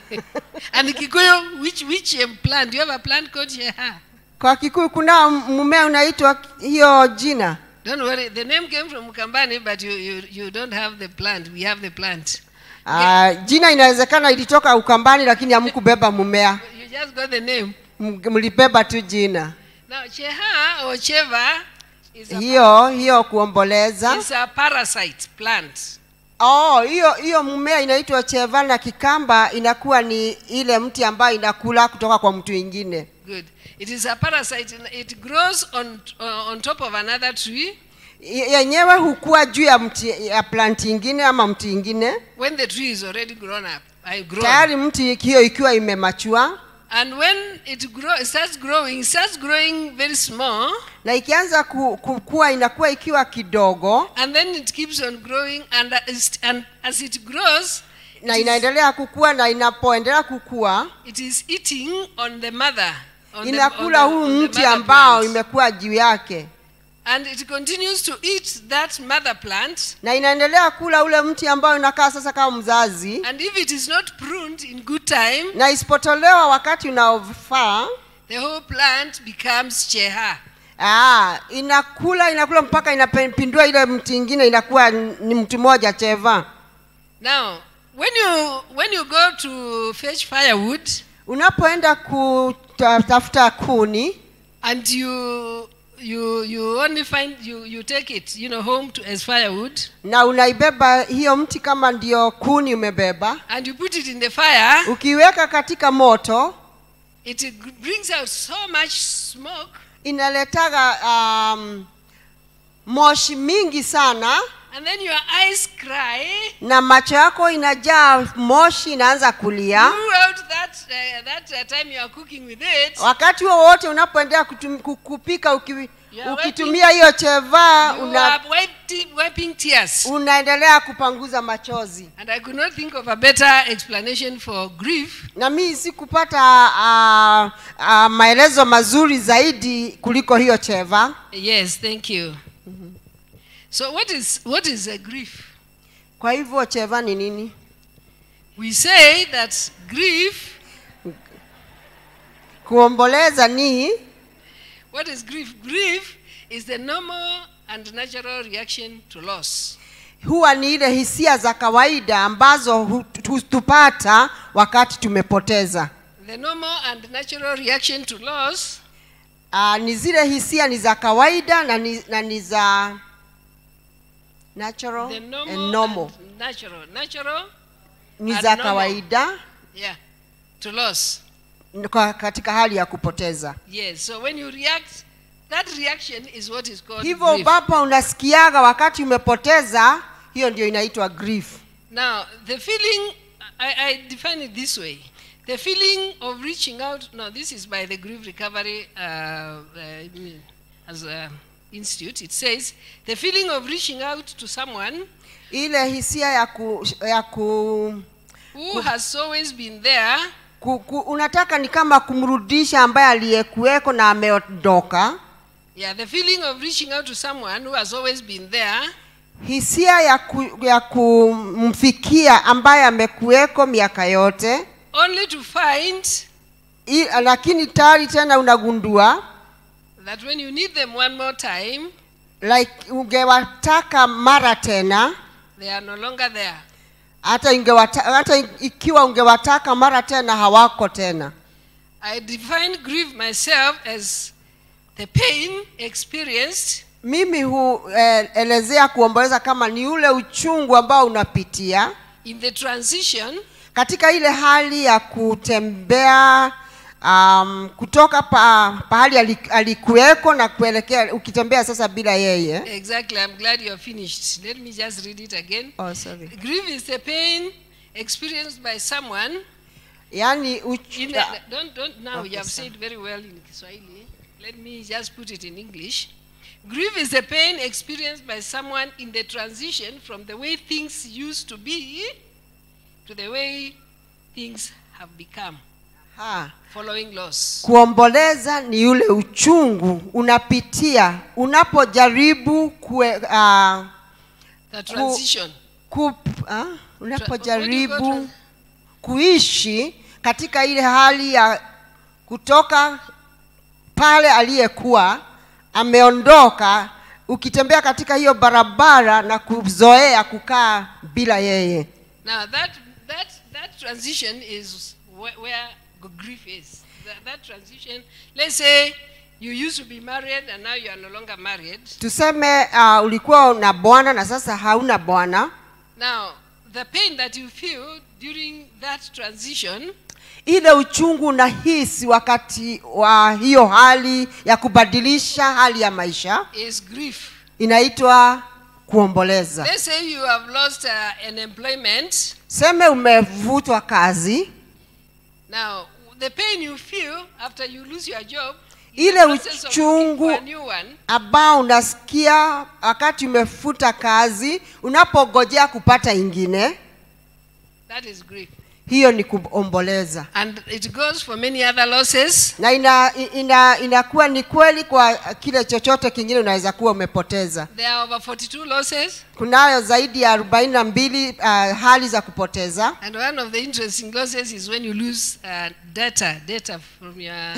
And Kikuyu, which, which um, plant? Do you have a plant called Cheha? Kwa Kikuyu kuna mmea unaitwa hiyo jina. Don't worry, the name came from Mukambani, but you, you, you don't have the plant. We have the plant. Ah, jina inawezekana ilitoka Ukambani lakini hamkubeba mmea. You just got the name. M- Mlibeba tu jina. Now, Cheha or Cheva is a, Hiyo hiyo kuomboleza. is a parasite plant. Oh, hiyo hiyo mmea inaitwa cheva na kikamba inakuwa ni ile mti ambayo inakula kutoka kwa mtu mwingine. Good. It is a parasite. It grows on, uh, on top of another tree Ye- Yenyewe hukua juu ya mti ya plant ingine ama mti ingine. when the tree is already grown up. I grow. Tayari mti hiyo ikiwa imemachua And when it, grow, it starts growing, it starts growing very small, na ikianza ku- kukua inakuwa ikiwa kidogo and then it keeps on growing, and, uh, is- and as it grows, na it is, inaendelea kukua, na inapoendelea kukua it is eating on the mother. On the, inakula on the, huu on the mti mother ambao plant. imekuwa juu yake, And it continues to eat that mother plant. na inaendelea kula ule mti ambao unakaa sasa kama mzazi, And if it is not pruned in good time, na isipotolewa wakati unaofaa, the whole plant becomes cheha. ah, inakula inakula mpaka inapindua ile mti ingine inakuwa ni mti moja cheva. Now, when you when you go to fetch firewood Unapoenda kutafuta kuni and you you you only find you you take it, you know, home to as firewood, na unaibeba hiyo mti kama ndio kuni umebeba, and you put it in the fire, ukiweka katika moto it g- brings out so much smoke, inaletaga um, moshi mingi sana, and then your eyes cry na macho yako inajaa moshi, inaanza kulia. throughout that uh, that uh, time you are cooking with it. Wakati huo wote unapoendelea kutum- ku- kupika uki, You are ukitumia hiyo cheva You una, are wiping, wiping tears. unaendelea kupanguza machozi. And I could not think of a better explanation for grief Na mimi sikupata uh, uh, maelezo mazuri zaidi kuliko hiyo cheva. Yes, thank you. So what is what is a grief? Kwa hivyo cheva ni nini? We say that grief, Kuomboleza ni what is grief? Grief is the normal and natural reaction to loss. huwa ni ile hisia za kawaida ambazo hu- tu- tupata wakati tumepoteza. The normal and natural reaction to loss Uh, ni zile hisia ni za kawaida na ni, na ni za natural the and normal, normal. and natural. Natural, Ni and za normal. kawaida yeah, to loss. kwa katika hali ya kupoteza. Yes, so when you react that reaction is what is called Hivyo grief. baba unasikiaga wakati umepoteza, hiyo ndio inaitwa grief. Now, the feeling, I, I define it this way. The feeling of reaching out, no, this is by the Grief Recovery uh, uh, as a institute. It says, the feeling of reaching out to someone Ile hisia ya ku, ya ku, who has always been there, ku, ku unataka ni kama kumrudisha ambaye aliyekuweko na ameondoka. yeah, the feeling of reaching out to someone who has always been there, Hisia ya ku, ya kumfikia ambaye amekuweko miaka yote. only to find I, lakini tayari tena unagundua that when you need them one more time, like ungewataka mara tena, they are no longer there. hata ingewata, hata ikiwa ungewataka mara tena hawako tena. I define grief myself as the pain experienced Mimi huelezea kuomboleza kama ni ule uchungu ambao unapitia in the transition katika ile hali ya kutembea um, kutoka pa, pahali alikuweko na kuelekea ukitembea sasa bila yeye. Exactly, I'm glad you're finished. Let me just read it again. Oh, sorry. Grief is the pain experienced by someone. Yani uch- In a, don't, don't, now Okay, you have sir. said very well in Kiswahili. Let me just put it in English. Grief is the pain experienced by someone in the transition from the way things used to be to the way things have become ha. following loss. Kuomboleza ni ule uchungu unapitia unapojaribu kue, uh, The transition. ku, uh, unapojaribu What do you kuishi katika ile hali ya kutoka pale aliyekuwa ameondoka, ukitembea katika hiyo barabara na kuzoea kukaa bila yeye. Now that that that transition is wh- where grief is. That, that transition. Let's say you used to be married and now you are no longer married. Tuseme uh, ulikuwa na bwana na sasa hauna bwana. Now the pain that you feel during that transition Ile uchungu unahisi wakati wa hiyo hali ya kubadilisha hali ya maisha is grief. inaitwa kuomboleza. Let's say you have lost uh, an employment. Seme umevutwa kazi. Now the pain you feel after you lose your job is Ile the process of looking uchungu for a new one. ambao unasikia wakati umefuta kazi, unapogojea kupata ingine, That is grief. hiyo ni kuomboleza. And it goes for many other losses. Na ina, ina, inakuwa ni kweli kwa kile chochote kingine unaweza kuwa umepoteza. There are over forty-two losses. Kunayo zaidi ya arobaini na mbili uh, hali za kupoteza. And one of the interesting losses is when you lose uh, data, data from your...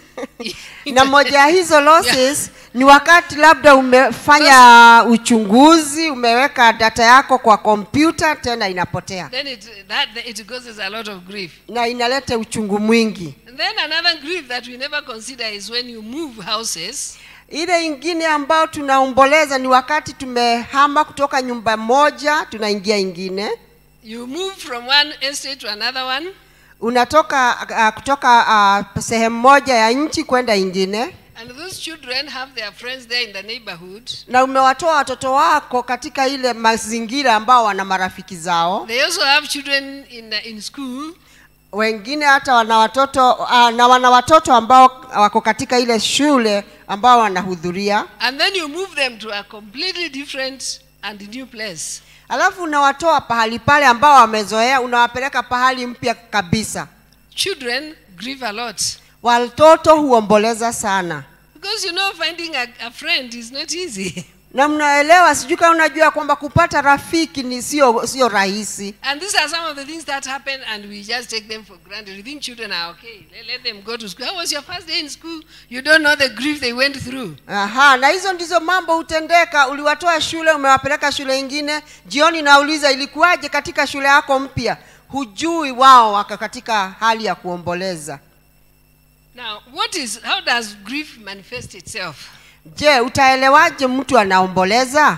Na moja ya hizo losses ni wakati labda umefanya uchunguzi, umeweka data yako kwa kompyuta tena inapotea. Then it, that, it causes a lot of grief. Na inaleta uchungu mwingi. And then another grief that we never consider is when you move houses. Ile ingine ambayo tunaomboleza ni wakati tumehama kutoka nyumba moja tunaingia ingine. You move from one estate to another one. Unatoka uh, kutoka uh, sehemu moja ya nchi kwenda ingine. And those children have their friends there in the neighborhood. Na umewatoa watoto wako katika ile mazingira ambao wana marafiki zao. They also have children in, uh, in school. Wengine hata wana watoto uh, na wana watoto ambao wako katika ile shule ambao wanahudhuria. And then you move them to a completely different and new place. Alafu unawatoa pahali pale ambao wamezoea, unawapeleka pahali mpya kabisa. Children grieve a lot. Watoto huomboleza sana. Because you know finding a, a friend is not easy. Na mnaelewa, sijui kama unajua kwamba kupata rafiki ni sio sio rahisi. And these are some of the things that happen and we just take them for granted. We think children are okay. Let, let them go to school. How was your first day in school? You don't know the grief they went through. Aha, na hizo ndizo mambo hutendeka. Uliwatoa shule, umewapeleka shule ingine, jioni nauliza ilikuwaje katika shule yako mpya. Hujui wao wako katika hali ya kuomboleza. Now, what is how does grief manifest itself? Je, utaelewaje mtu anaomboleza?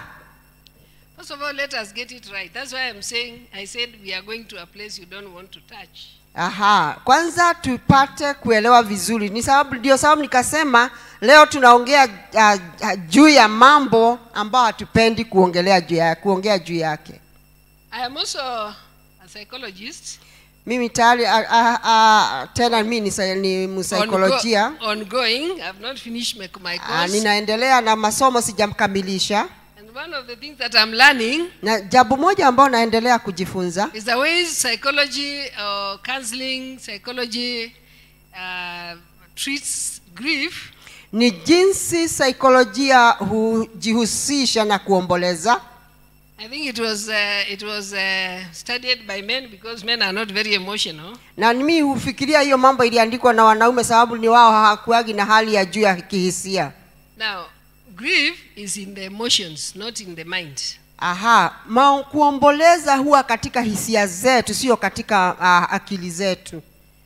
First of all, let us get it right. That's why I'm saying I said we are going to a place you don't want to touch. Aha, kwanza tupate kuelewa vizuri. Ni sababu ndio sababu nikasema leo tunaongea uh, uh, juu ya mambo ambayo hatupendi kuongelea juu ya kuongea juu yake. I am also a psychologist. Mimi tayari uh, uh, uh, tena mimi ni, ni msaikolojia. Ongo- ongoing. I have not finished my, my Uh, course. ninaendelea na masomo sijamkamilisha. And one of the things that I'm learning Na jambo moja ambao naendelea kujifunza is the ways psychology or counseling psychology uh, treats grief. ni jinsi saikolojia hujihusisha na kuomboleza. I think it was uh, it was uh, studied by men because men are not very emotional. Na mimi hufikiria hiyo mambo iliandikwa na wanaume sababu ni wao hawakuagi na hali ya juu ya kihisia. Now, grief is in the emotions, not in the mind. Aha, ma, kuomboleza huwa katika hisia zetu, sio katika uh, akili zetu.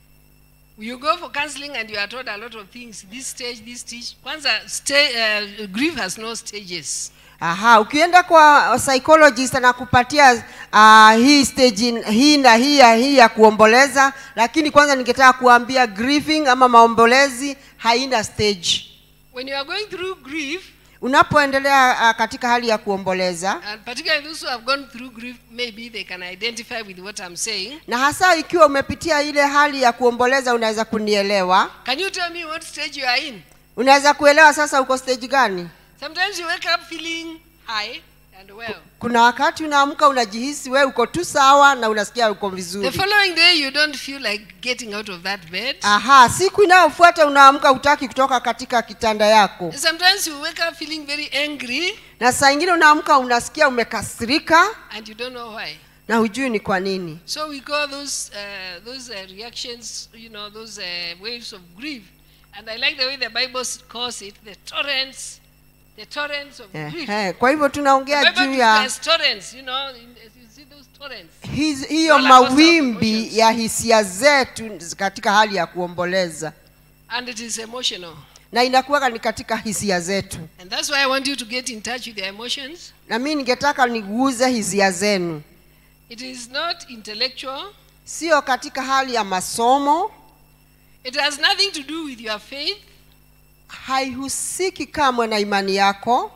You go for counseling and you are told a lot of things. This stage, this stage. Kwanza, stay, uh, grief has no stages. Aha, ukienda kwa psychologist anakupatia uh, hii stage hii na hii ya hii ya kuomboleza, lakini kwanza ningetaka kuambia grieving ama maombolezi haina stage. When you are going through grief, Unapoendelea uh, katika hali ya kuomboleza, and particularly those who have gone through grief, maybe they can identify with what I'm saying. na hasa ikiwa umepitia ile hali ya kuomboleza, unaweza kunielewa. Can you tell me what stage you are in? Unaweza kuelewa sasa uko stage gani? Sometimes you wake up feeling high and well. Kuna wakati unaamka unajihisi wewe uko tu sawa na unasikia uko The vizuri. following day, you don't feel like getting out of that bed. Aha, siku inayofuata unaamka hutaki kutoka katika kitanda yako. Sometimes you wake up feeling very angry Na saa nyingine unaamka unasikia umekasirika and you don't know why. na hujui ni kwa nini. So we call those uh, those uh, reactions, you know, those uh, waves of grief. And I like the way the Bible calls it, the torrents, the torrents of Eh, grief. eh, kwa hivyo The tunaongea Bible juu ya has torrents, you know, in- you see those torrents. hizi- hiyo Roller coaster of mawimbi emotions. ya hisia zetu katika hali ya kuomboleza, And it is emotional. na inakuwa ni katika hisia zetu. And that's why I want you to get in touch with your emotions. Na mimi ningetaka niguze hisia zenu, It is not intellectual. sio katika hali ya masomo, It has nothing to do with your faith. haihusiki kamwe na imani yako,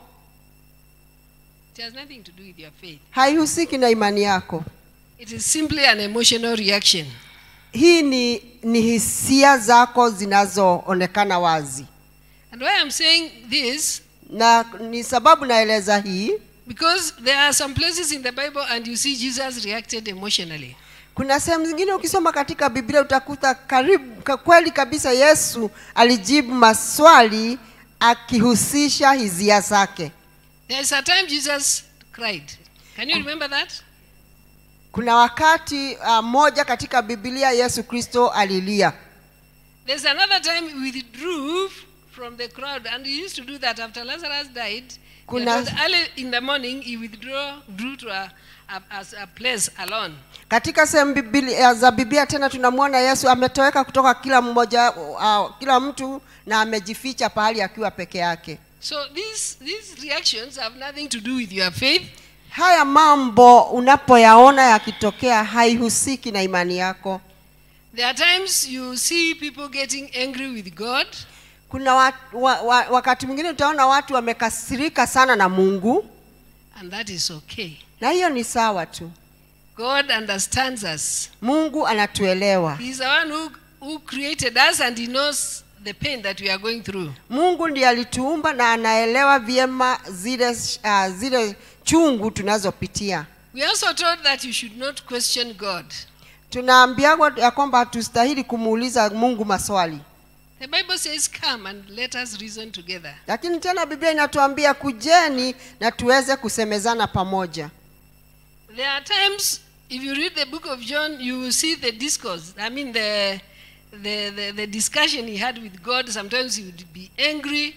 It has nothing to do with your faith. haihusiki na imani yako. It is simply an emotional reaction. Hii ni ni hisia zako zinazoonekana wazi, And why I'm saying this, na ni sababu naeleza hii. because there are some places in the Bible and you see Jesus reacted emotionally. Kuna sehemu zingine ukisoma katika Biblia utakuta karibu ka- kweli kabisa Yesu alijibu maswali akihusisha hisia zake. There is a time Jesus cried. Can you remember that? Kuna wakati uh, moja katika Biblia Yesu Kristo alilia. There's another time he withdrew from the crowd, and he used to do that after Lazarus died. Kuna- we are told early in the morning he withdrew drew to a, a, a, a place alone. Katika sehemu Biblia za Biblia tena tunamwona Yesu ametoweka kutoka kila mmoja uh, kila mtu na amejificha pahali akiwa peke yake. So these these reactions have nothing to do with your faith. Haya mambo unapoyaona yakitokea haihusiki na imani yako. There are times you see people getting angry with God, Kuna wa, wa, wa, wakati mwingine utaona watu wamekasirika sana na Mungu, and that is okay. na hiyo ni sawa tu. God understands us. Mungu anatuelewa. He's the one who, who created us, and he knows the pain that we are going through. Mungu ndiye alituumba na anaelewa vyema zile uh, zile chungu tunazopitia. We are also told that you should not question God. Tunaambiwa ya kwamba hatustahili kumuuliza Mungu maswali. The Bible says, come and let us reason together. Lakini tena Biblia inatuambia kujeni na tuweze kusemezana pamoja. There are times, if you read the book of John, you will see the discourse. I mean, the, the, the, the discussion he had with God. Sometimes he would be angry.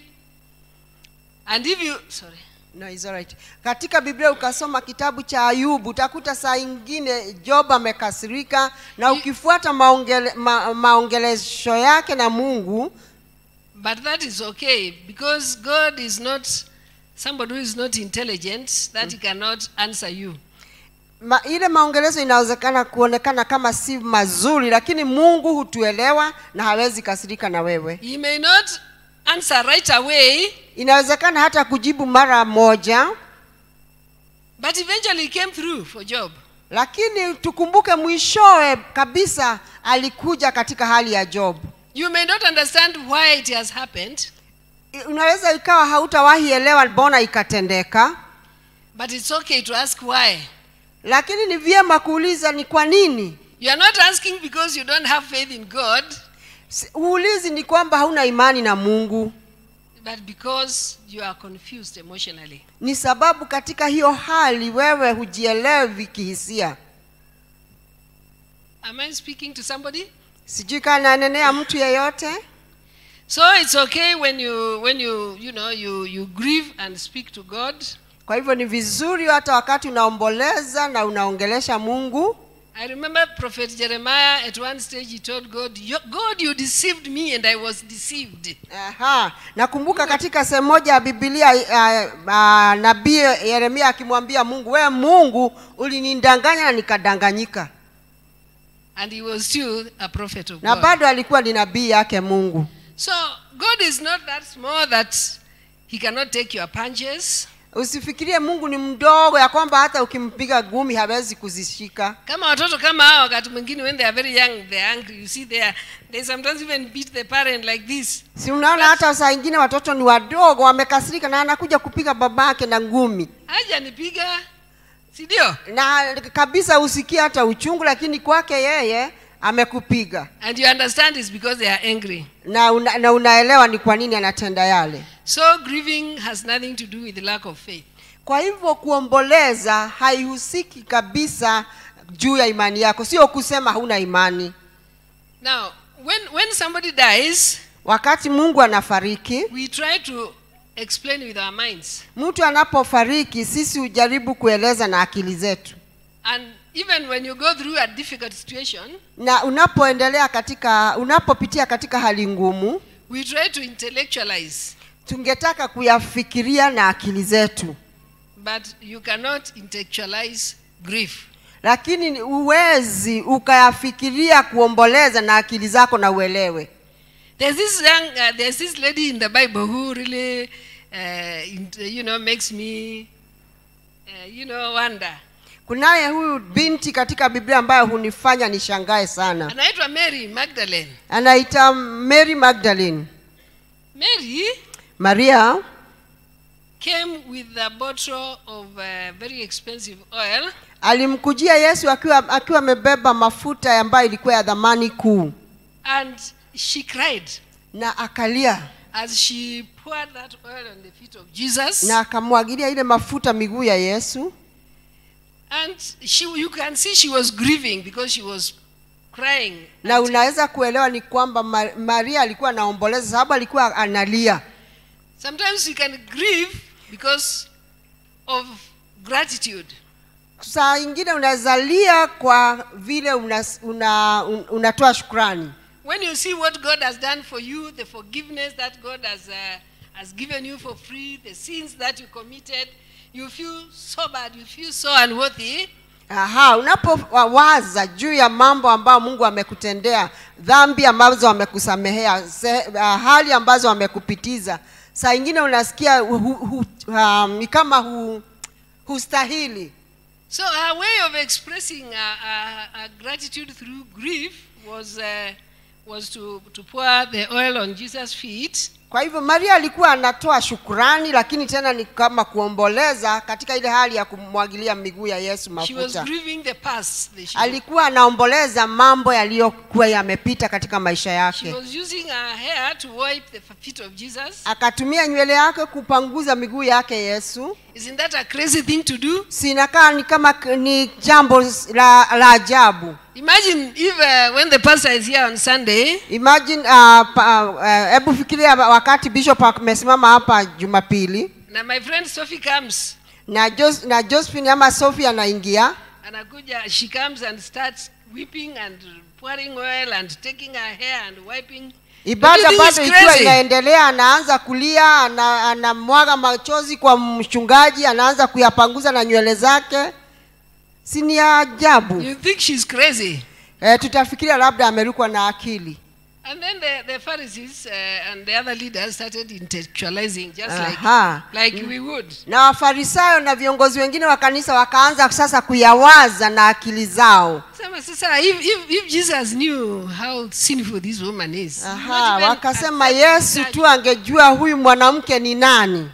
And if you, sorry. No, it's all right. Katika Biblia ukasoma kitabu cha Ayubu utakuta saa ingine Job amekasirika, na ukifuata maongele, ma, maongelesho yake na Mungu. But that is okay, because God is not somebody who is not intelligent, that he cannot answer you. Ma, ile maongelezo inawezekana kuonekana kama si mazuri, lakini Mungu hutuelewa na hawezi kasirika na wewe. He may not answer right away, Inawezekana hata kujibu mara moja, but eventually he came through for Job. lakini tukumbuke mwishowe kabisa alikuja katika hali ya Job. You may not understand why it has happened, Unaweza ikawa hautawahi elewa mbona ikatendeka, but it's okay to ask why. lakini ni vyema kuuliza ni kwa nini. You are not asking because you don't have faith in God, Si- Uulizi ni kwamba hauna imani na Mungu, but because you are confused emotionally. ni sababu katika hiyo hali wewe hujielewi kihisia. Am I speaking to somebody? Sijui kama nanenea mtu yeyote. So it's okay when you when you you know you you grieve and speak to God. Kwa hivyo ni vizuri hata wakati unaomboleza na unaongelesha Mungu. I remember Prophet Jeremiah at one stage he told God, "You- God, you deceived me and I was deceived." Aha, nakumbuka katika sehemu moja ya Biblia uh, uh, nabii Yeremia akimwambia Mungu, wewe Mungu ulinidanganya na nikadanganyika. And he was still a prophet of Na God. bado alikuwa ni nabii yake Mungu. So God is not that small that he cannot take your punches. Usifikirie Mungu ni mdogo ya kwamba hata ukimpiga gumi hawezi kuzishika. Kama watoto kama hao wakati mwingine when they are very young they are angry, you see they are, they sometimes even beat the parent like this. Si unaona hata saa nyingine watoto ni wadogo wamekasirika na anakuja kupiga babake na ngumi. Haja nipiga, si ndio? Na kabisa usikie hata uchungu, lakini kwake yeye amekupiga. And you understand it's because they are angry. Na, una, na unaelewa ni kwa nini anatenda yale. So grieving has nothing to do with lack of faith. Kwa hivyo kuomboleza haihusiki kabisa juu ya imani yako. Sio kusema huna imani. Now, when when somebody dies, Wakati Mungu anafariki, we try to explain with our minds. mtu anapofariki sisi hujaribu kueleza na akili zetu. And even when you go through a difficult situation, Na unapoendelea katika unapopitia katika hali ngumu, we try to intellectualize, tungetaka kuyafikiria na akili zetu. but you cannot intellectualize grief. Lakini uwezi ukayafikiria kuomboleza na akili zako na uelewe. There's this young, uh, there's this lady in the Bible who really, uh, int- you know, makes me, uh, you know, wonder. Kunaye huyu binti katika Biblia ambayo hunifanya nishangae sana. Anaitwa Mary Magdalene. Anaita Mary Magdalene. Mary Maria came with a bottle of uh, very expensive oil, alimkujia Yesu akiwa akiwa amebeba mafuta ambayo ilikuwa ya dhamani kuu, and she cried na akalia as she poured that oil on the feet of Jesus. na akamwagilia ile mafuta miguu ya Yesu. And she, you can see she was grieving because she was crying. Na And unaweza kuelewa ni kwamba Ma- Maria alikuwa anaomboleza sababu alikuwa analia. sometimes you can grieve because of gratitude. Saa nyingine unaweza lia kwa vile una, una, un, unatoa shukrani. When you see what God has done for you, the forgiveness that God has, uh, has given you for free, the sins that you committed, you feel so bad, you feel so unworthy. Aha, unapowaza juu ya mambo ambayo Mungu amekutendea, dhambi ambazo amekusamehea, se- uh, hali ambazo amekupitiza, saa nyingine unasikia hu, hu, um, ni kama hu, hustahili. So her way of expressing uh, uh, uh, gratitude through grief was, uh, was to, to pour the oil on Jesus' feet. Kwa hivyo Maria alikuwa anatoa shukrani, lakini tena ni kama kuomboleza katika ile hali ya kumwagilia miguu ya Yesu She was mafuta. grieving the past. The- She, Alikuwa anaomboleza mambo yaliyokuwa yamepita katika maisha she yake. was using her hair to wipe the feet of Jesus. Akatumia nywele yake kupanguza miguu yake Yesu. Isn't that a crazy thing to do? Sinakaa ni kama k- ni jambo la, la ajabu. Imagine if uh, when the pastor is here on Sunday, Imagine uh, pa, uh, hebu fikiria wakati bishop amesimama hapa Jumapili and my friend Sophie comes, na Jos, na Josephine ama Sophie anaingia anakuja, she comes and starts weeping and pouring oil and taking her hair and wiping. ibada Don't you think bado it's ikiwa crazy? inaendelea, anaanza kulia, ana- anamwaga machozi kwa mchungaji, anaanza kuyapanguza na nywele zake. Si ni ajabu? You think she's crazy. Eh, tutafikiria labda amerukwa na akili. And then the, the Pharisees uh, and the other leaders started intellectualizing just Aha. like, like we would. Na Wafarisayo na viongozi wengine wa kanisa wakaanza sasa kuyawaza na akili zao. Sema sasa, if, if, if Jesus knew how sinful this woman is. Aha, wakasema Yesu tu angejua huyu mwanamke ni nani.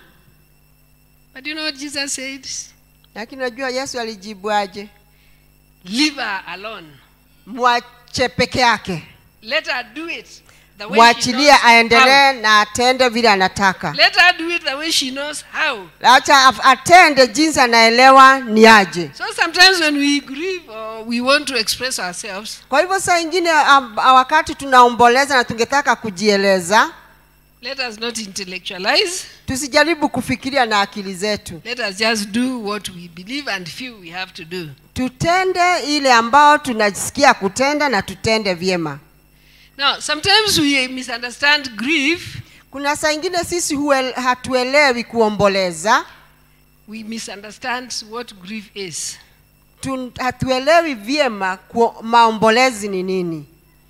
But you know what Jesus said? Lakini unajua Yesu alijibu aje? Leave her alone. Mwache peke yake. Let her do it the way she Mwachilie knows aendelee how. na atende vile anataka. Let her do it the way she knows how. Acha atende jinsi anaelewa ni aje. So sometimes when we grieve or we want to express ourselves, Kwa hivyo saa nyingine um, wakati tunaomboleza na tungetaka kujieleza, let us not intellectualize. tusijaribu kufikiria na akili zetu. Let us just do what we believe and feel we have to do. Tutende ile ambao tunasikia kutenda na tutende vyema. Now, sometimes we misunderstand grief. Kuna saa nyingine sisi huel, hatuelewi kuomboleza. We misunderstand what grief is. Tun, hatuelewi vyema ku, maombolezi ni nini.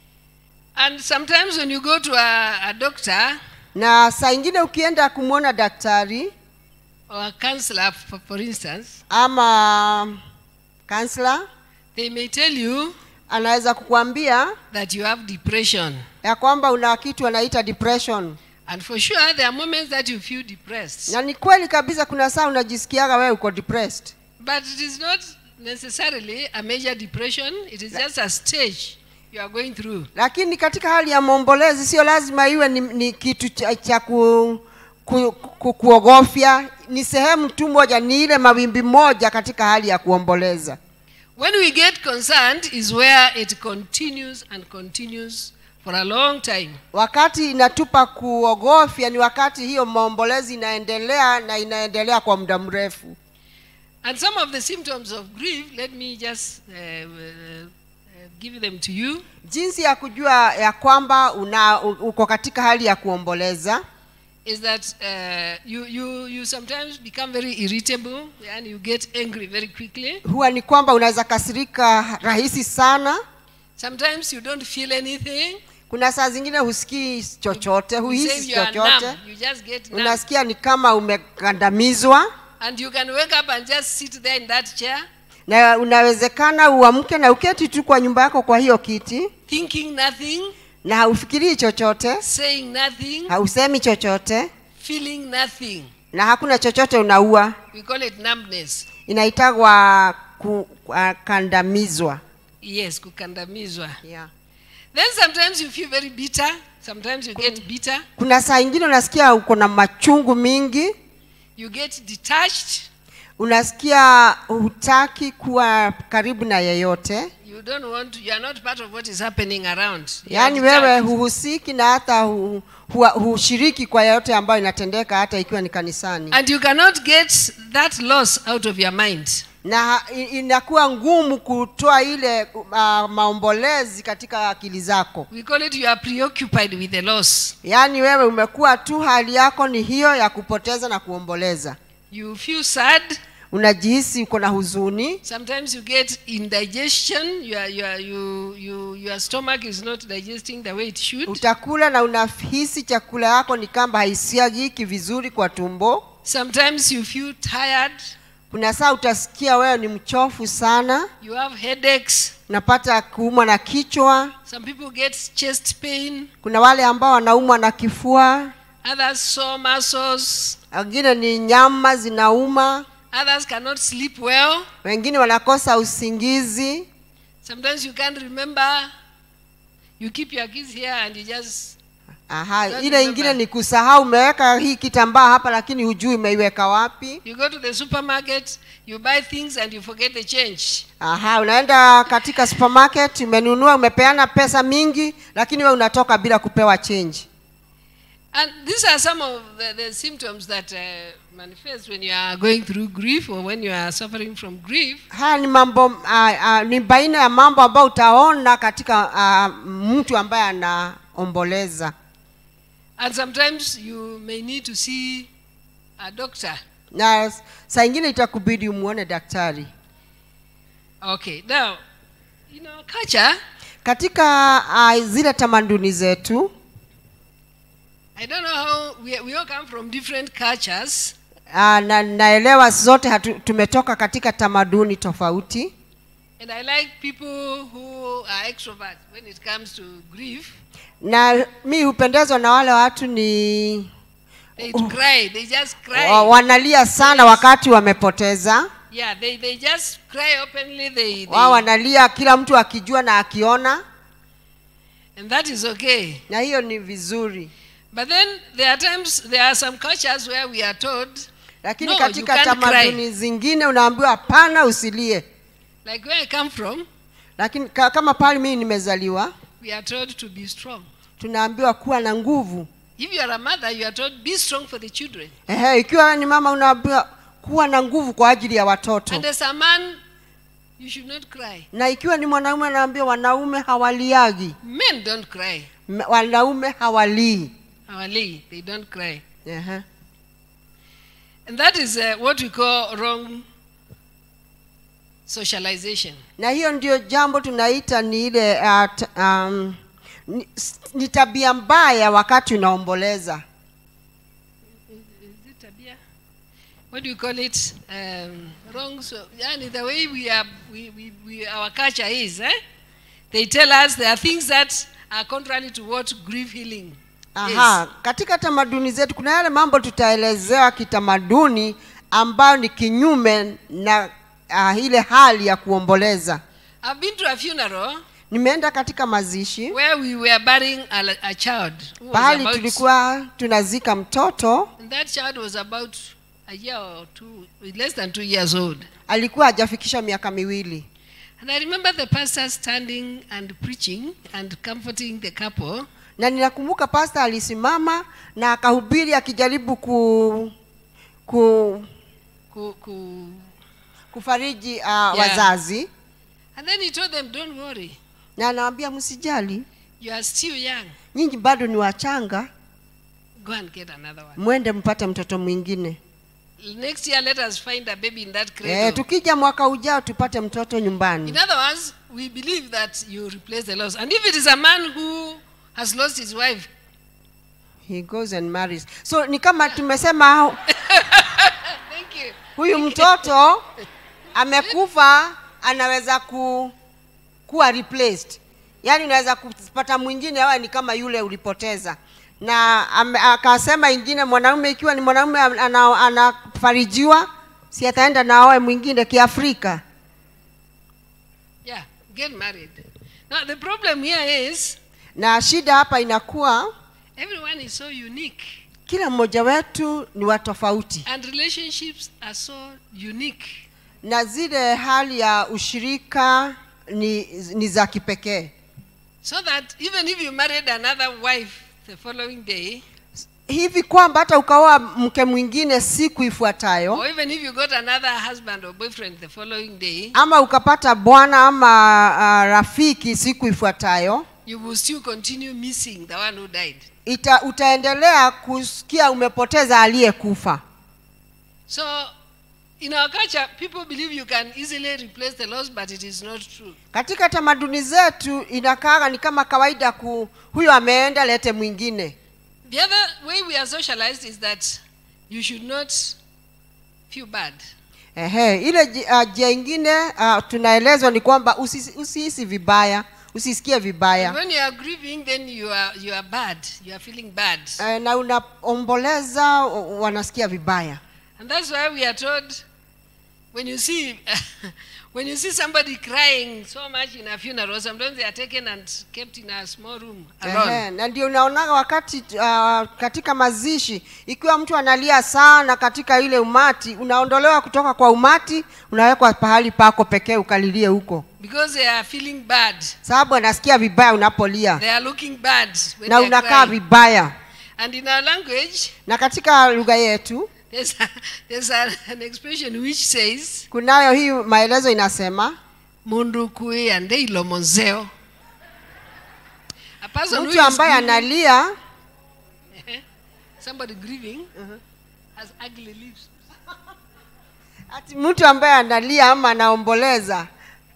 And sometimes when you go to a, a doctor Na saa nyingine ukienda kumwona daktari or a counselor, for, for instance, ama counselor, they may tell you anaweza kukuambia that you have depression. ya kwamba una kitu anaita depression. And for sure, there are moments that you feel depressed. Na ni kweli kabisa kuna saa unajisikiaga wewe uko depressed. But it is not necessarily a major depression. It is just a stage you are going through. Lakini katika hali ya maombolezi sio lazima iwe ni, ni kitu cha, cha ku, ku, ku, kuogofya. Ni sehemu tu moja, ni ile mawimbi moja katika hali ya kuomboleza. When we get concerned is where it continues and continues for a long time. Wakati inatupa kuogofya ni wakati hiyo maombolezi inaendelea na inaendelea kwa muda mrefu. And some of the symptoms of grief, let me just uh, uh, give them to you. Jinsi ya kujua ya kwamba una uko katika hali ya kuomboleza Is that uh, you, you, you sometimes become very irritable and you get angry very quickly. huwa ni kwamba unaweza kasirika rahisi sana. Sometimes you don't feel anything. Kuna saa zingine husikii chochote, You say huhisi you are chochote. numb. You just get numb. Unasikia ni kama umekandamizwa. And you can wake up and just sit there in that chair, Na unawezekana uamke na uketi tu kwa nyumba yako kwa hiyo kiti thinking nothing, na haufikirii chochote, saying nothing, hausemi chochote feeling nothing. na hakuna chochote unaua. We call it numbness. Inaitagwa kukandamizwa. Yes, kukandamizwa. Yeah. Then sometimes you feel very bitter. Sometimes you get bitter. Kuna saa nyingine unasikia uko na machungu mingi, You get detached. unasikia hutaki kuwa karibu na yeyote. You don't want to, you are not part of what is happening around. You are Yaani wewe detached. huhusiki na hata hu, hu, hushiriki kwa yote ambayo inatendeka hata ikiwa ni kanisani. And you cannot get that loss out of your mind. Na i- inakuwa ngumu kutoa ile uh, maombolezi katika akili zako. We call it you are preoccupied with the loss. Yaani wewe umekuwa tu hali yako ni hiyo ya kupoteza na kuomboleza. You feel sad. Unajihisi uko na huzuni. Sometimes you get indigestion. You are, you are, you, you, your stomach is not digesting the way it should. Utakula na unahisi chakula yako ni kama haisiagiki vizuri kwa tumbo. Sometimes you feel tired. Kuna saa utasikia wewe ni mchofu sana. You have headaches. Unapata kuumwa na kichwa. Some people get chest pain. Kuna wale ambao wanaumwa na kifua. Others sore muscles. Wengine ni nyama zinauma. Others cannot sleep well. Wengine wanakosa usingizi. Sometimes you can't remember. You keep your keys here and you just... Aha, Don't ile remember. ingine ni kusahau umeweka hii kitambaa hapa lakini hujui umeiweka wapi. You go to the supermarket, you buy things and you forget the change. Aha, unaenda katika supermarket, umenunua, umepeana pesa mingi lakini wewe unatoka bila kupewa change. And these are some of the, the symptoms that uh, manifest when you are going through grief or when you are suffering from grief. Haya ni mambo uh, uh, ni baina ya mambo ambayo utaona katika uh, mtu ambaye anaomboleza. And sometimes you may need to see a doctor. Na saa ingine itakubidi umuone daktari. Okay, now, in our culture, Katika uh, zile tamaduni zetu, I don't know how, we, we all come from different cultures. uh, na naelewa zote hatu, tumetoka katika tamaduni tofauti. And I like people who are extroverts when it comes to grief. Na mi hupendezwa na wale watu ni They cry, they just cry. wa- wanalia sana wakati wamepoteza. Yeah, they, they just cry openly. They, Wao they, wanalia kila mtu akijua na akiona, and that is okay. na hiyo ni vizuri. But then there are times, there are some cultures where we are told, Lakini no, katika you can't tamaduni cry. zingine unaambiwa hapana, usilie. Like where I come from, Lakini ka, kama pale mimi nimezaliwa, we are told to be strong. tunaambiwa kuwa na nguvu. If you are a mother, you are told be strong for the children. Ehe, ikiwa wewe ni mama unaambiwa kuwa na nguvu kwa ajili ya watoto. And as a man, you should not cry. Na ikiwa ni mwanaume anaambiwa wanaume hawaliagi. Men don't cry. M- Wanaume hawalii. Awali, they don't cry. Ehe. And that is uh, what we call wrong socialization. Na hiyo ndio jambo tunaita ni ile uh, t- um, ni, s- ni tabia mbaya wakati unaomboleza. Is, is it tabia? What do you call it? Um, wrong. So, yani the way we are, we, we, we, our culture is, eh? They tell us there are things that are contrary to what grief healing Aha, katika tamaduni zetu kuna yale mambo tutaelezewa kitamaduni ambayo ni kinyume na uh, ile hali ya kuomboleza. I've been to a funeral Nimeenda katika mazishi where we were burying a, a child who was pahali about, tulikuwa tunazika mtoto, and that child was about a year or two, less than two years old. alikuwa hajafikisha miaka miwili. And I remember the pastor standing and preaching and comforting the couple. Na ninakumbuka pastor alisimama na akahubiri akijaribu ku, ku Ku, ku, kufariji uh, wazazi, and then he told them, don't worry, na anawaambia msijali, you are still young. nyinyi bado ni wachanga, Go and get another one. mwende mpate mtoto mwingine. Next year, let us find a baby in that cradle. Eh, tukija mwaka ujao tupate mtoto nyumbani. In other words, we believe that you replace the loss. And if it is a man who has lost his wife, He goes and marries. So ni kama tumesema thank you. huyu mtoto amekufa, anaweza ku, kuwa replaced. Yaani unaweza kupata mwingine awe ni kama yule ulipoteza. Na ame- akasema ingine, mwanaume ikiwa ni mwanaume ana- anafarijiwa, si ataenda na awe mwingine Kiafrika. Yeah, get married. Now, the problem here is Na shida hapa inakuwa everyone is so unique. kila mmoja wetu ni wa tofauti. And relationships are so unique. Na zile hali ya ushirika ni, ni za kipekee. So that even if you married another wife the following day, Hivi kwamba hata ukaoa mke mwingine siku ifuatayo, or even if you got another husband or boyfriend the following day, ama ukapata bwana ama uh, rafiki siku ifuatayo, you will still continue missing the one who died. ita, utaendelea kusikia umepoteza aliyekufa. So, in our culture, people believe you can easily replace the loss, but it is not true. Katika tamaduni zetu inakaa ni kama kawaida ku huyo ameenda, lete mwingine. The other way we are socialized is that you should not feel bad. Ehe, ile ji- uh, njia ingine uh, tunaelezwa ni kwamba usisi- usihisi vibaya, usisikie And vibaya. when you are grieving, then you are you are bad. You are feeling bad. Eh, na unaomboleza u- wanasikia vibaya. And that's why we are told when you see when you see somebody crying so much in a funeral, sometimes they are taken and kept in a small room alone. Ehe, na ndio unaonaga wakati uh, katika mazishi, ikiwa mtu analia sana katika ile umati, unaondolewa kutoka kwa umati, unawekwa pahali pako pekee ukalilie huko, Because they are feeling bad. sababu anasikia vibaya unapolia They are looking bad when na they are unakaa crying. vibaya. And in our language, Na katika lugha yetu there's, a, there's a, an expression which says, kunayo hii maelezo inasema, Mundu kuya ndeilo monzeo. A person who mtu is ambaye grieving, analia, somebody grieving has ugly lips. ati mtu ambaye analia ama anaomboleza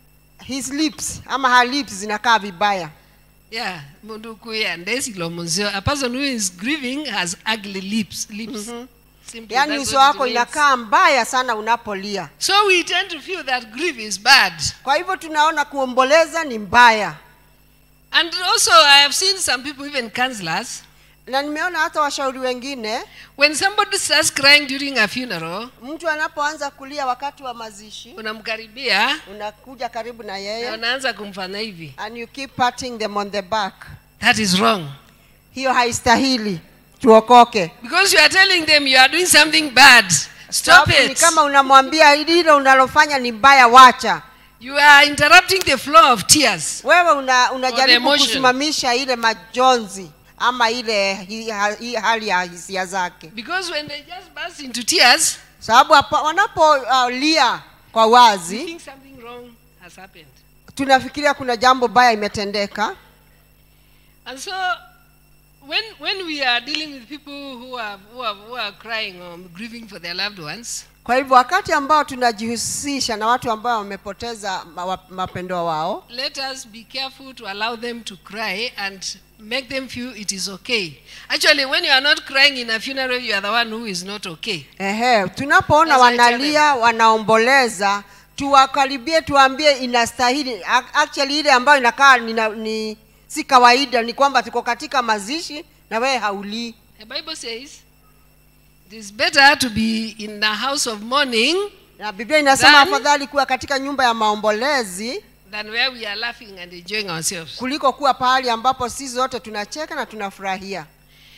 his lips ama her lips zinakaa vibaya. Yeah, mundu kuya ndesi lomonzio. A person who is grieving has ugly lips. Lips. Mm-hmm. Simply, Yaani that's uso what it wako means. inakaa mbaya sana unapolia. So we tend to feel that grief is bad. Kwa hivyo tunaona kuomboleza ni mbaya. And also I have seen some people, even counselors, Na nimeona hata washauri wengine, when somebody starts crying during a funeral, mtu anapoanza kulia wakati wa mazishi, unamkaribia unakuja karibu na na yeye unaanza kumfanya hivi. and you keep patting them on the back. That is wrong. Hiyo haistahili. Tuokoke. Because you are telling them you are doing something bad. Stop Sababu ni it. kama unamwambia hilo unalofanya ni mbaya, wacha. You are interrupting the flow of tears. Wewe una, unajaribu emotion. kusimamisha ile majonzi ama ile hi, hi, hali ya hisia zake. Because when they just burst into tears, Sababu wanapolia uh, kwa we wazi, think something wrong has happened. tunafikiria kuna jambo baya imetendeka. And so when when we are dealing with people who are who are, who are crying or grieving for their loved ones, Kwa hivyo wakati ambao tunajihusisha na watu ambao wamepoteza ma, mapendwa wao, let us be careful to allow them to cry and make them feel it is okay. Actually, when you are not crying in a funeral, you are the one who is not okay. ehe, tunapoona That's why I tell wanalia, wanaomboleza, tuwakaribie, tuambie inastahili. Actually ile ambayo inakaa ni, ni si kawaida ni kwamba tuko katika mazishi na wewe haulii. The Bible says it is better to be in a house of mourning Na Biblia inasema Then- afadhali kuwa katika nyumba ya maombolezi than where we are laughing and enjoying ourselves. kuliko kuwa pahali ambapo sisi zote tunacheka na tunafurahia.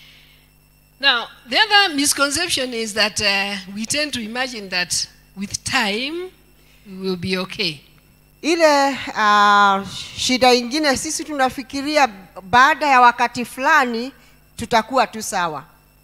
Now, the other misconception is that uh, we tend to imagine that with time we will be okay. Ile uh, shida ingine sisi tunafikiria baada ya wakati fulani tutakuwa tu sawa.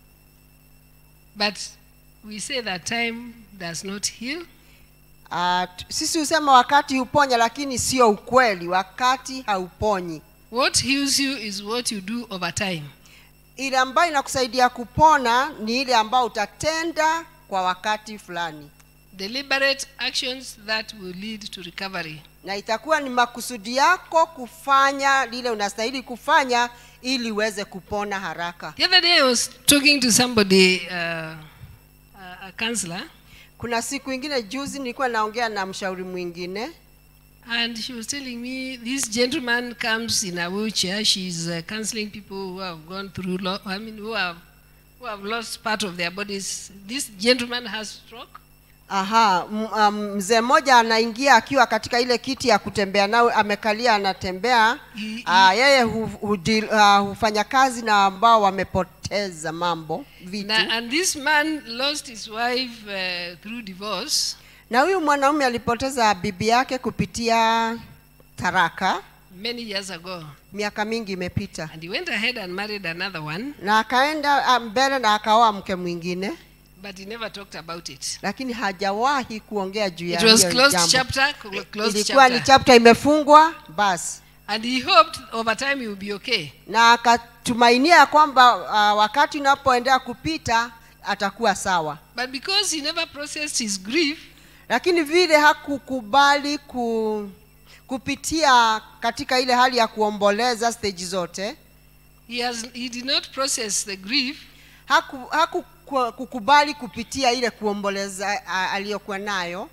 But we say that time does not heal. Uh, t- sisi husema wakati huponya, lakini sio ukweli. Wakati hauponyi. What heals you is what you do over time. Ile ambayo inakusaidia kupona ni ile ambayo utatenda kwa wakati fulani, Deliberate actions that will lead to recovery. na itakuwa ni makusudi yako kufanya lile unastahili kufanya ili uweze kupona haraka. The other day I was talking to somebody, uh, a a counselor, Kuna siku ingine juzi nilikuwa naongea na mshauri mwingine, and she was telling me this gentleman comes in a wheelchair. She's uh, counseling people who have gone through, lo- I mean, who have who have lost part of their bodies. This gentleman has stroke. aha, m- um, mzee mmoja anaingia akiwa katika ile kiti ya kutembea nao, amekalia anatembea. He- Uh, yeye hu, hu, uh, hufanya kazi na ambao wamepoteza mambo vitu. Na, and this man lost his wife uh, through divorce. Na huyu mwanaume alipoteza bibi yake kupitia taraka Many years ago, miaka mingi imepita, and he went ahead and married another one, na akaenda uh, mbele na akaoa mke mwingine, but he never talked about it. lakini hajawahi kuongea juu ya It was hiyo closed jambo. chapter, cl- closed Ilikuwa ni chapter. chapter imefungwa basi, And he hoped over time he would be okay. na akatumainia ya kwamba uh, wakati unapoendea kupita atakuwa sawa, But because he never processed his grief, lakini vile hakukubali ku, kupitia katika ile hali ya kuomboleza stage zote, he has he did not process the grief. haku, haku ku- kukubali kupitia ile kuomboleza a- aliyokuwa nayo,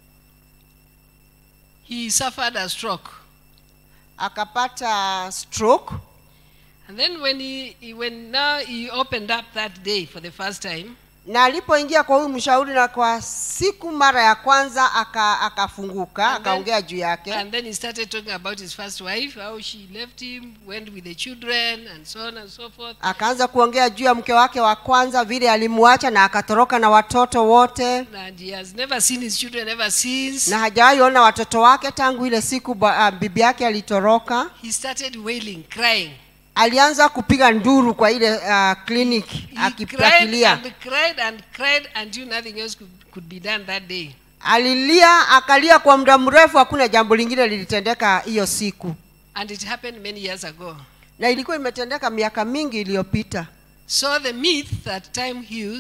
He suffered a stroke. akapata stroke. And then when he, he when now he opened up that day for the first time, Na alipoingia kwa huyu mshauri na kwa siku mara ya kwanza aka- akafunguka, And then- akaongea juu yake, and then he started talking about his first wife, how she left him, went with the children, and so on and so forth. akaanza kuongea juu ya mke wake wa kwanza, vile alimwacha na akatoroka na watoto wote, And he has never seen his children ever since. na hajawahi ona watoto wake tangu ile siku ba, uh, bibi yake alitoroka. He started wailing, crying. Alianza kupiga nduru kwa ile uh, clinic He cried akipakilia. and cried and cried until nothing else could, could be done that day. Alilia, akalia kwa muda mrefu, hakuna jambo lingine lilitendeka hiyo siku, And it happened many years ago. na ilikuwa imetendeka miaka mingi iliyopita. So the myth that time heals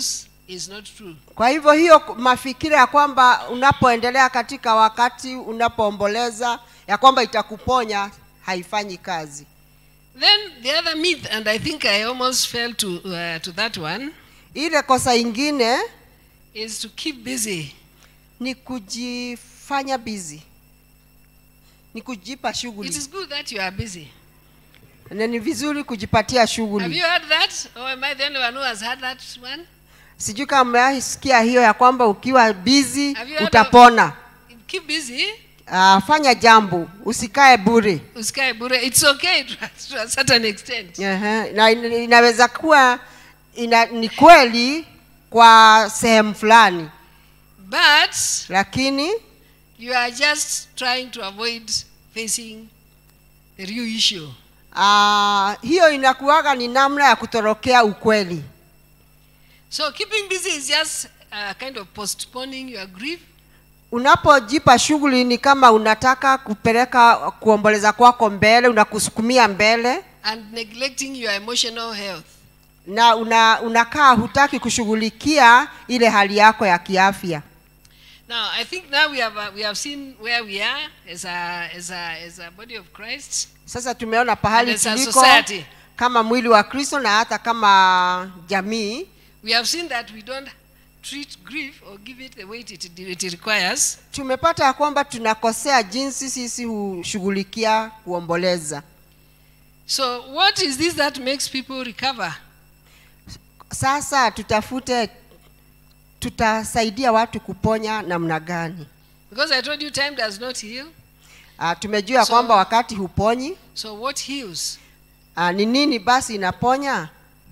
is not true. Kwa hivyo hiyo mafikira ya kwamba unapoendelea katika wakati unapoomboleza ya kwamba itakuponya haifanyi kazi. Then the other myth, and I think I almost fell to uh, to that one, Ile kosa ingine is to keep busy. ni kujifanya busy. Ni kujipa It shughuli. is good that you are busy. Na ni vizuri kujipatia Have shughuli. you heard that? Or am I the only one who has heard that one? Sijui kama mmesikia hiyo ya kwamba ukiwa busy Have you heard utapona. Keep busy. Uh, fanya jambo, usikae bure. Usikae bure. It's okay to, to a certain extent. Ehe, na ina- inaweza kuwa ina, ni kweli kwa sehemu fulani, But lakini you are just trying to avoid facing the real issue. uh, hiyo inakuwaga ni namna ya kutorokea ukweli. So keeping busy is just a kind of postponing your grief. Unapojipa shughuli ni kama unataka kupeleka kuomboleza kwako mbele, unakusukumia mbele And neglecting your emotional health. na una, unakaa hutaki kushughulikia ile hali yako ya kiafya. Now, I think now we have, uh, we have seen where we are as a, as a, as a body of Christ. Sasa tumeona pahali And as a tuliko society. kama mwili wa Kristo na hata kama jamii. We have seen that we don't treat grief or give it the weight it, it requires. Tumepata ya kwamba tunakosea jinsi sisi hushughulikia kuomboleza. So what is this that makes people recover? Sasa tutafute tutasaidia watu kuponya namna gani? Because I told you time does not heal. Uh, tumejua So- kwamba wakati huponyi. So what heals? Uh, ni nini basi inaponya?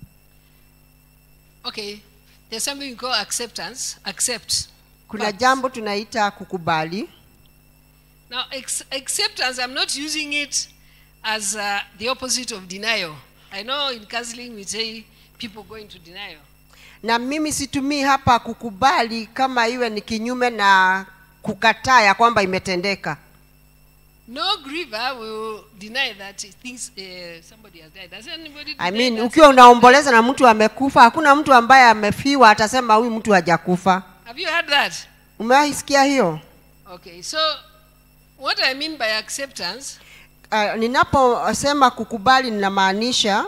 Okay, there's something we call acceptance. Accept. Kuna But- jambo tunaita kukubali. Now, ex- acceptance, I'm not using it as uh, the opposite of denial. I know in counseling we say people go into denial. Na mimi situmii hapa kukubali kama iwe ni kinyume na kukataa ya kwamba imetendeka. No griever will deny that he thinks uh, somebody has died. Does anybody I deny mean, that ukiwa somebody- unaomboleza na mtu amekufa, hakuna mtu ambaye amefiwa atasema huyu mtu hajakufa. Have you heard that? Umewahi sikia hiyo? Okay, so what I mean by acceptance, Uh, ninaposema kukubali ninamaanisha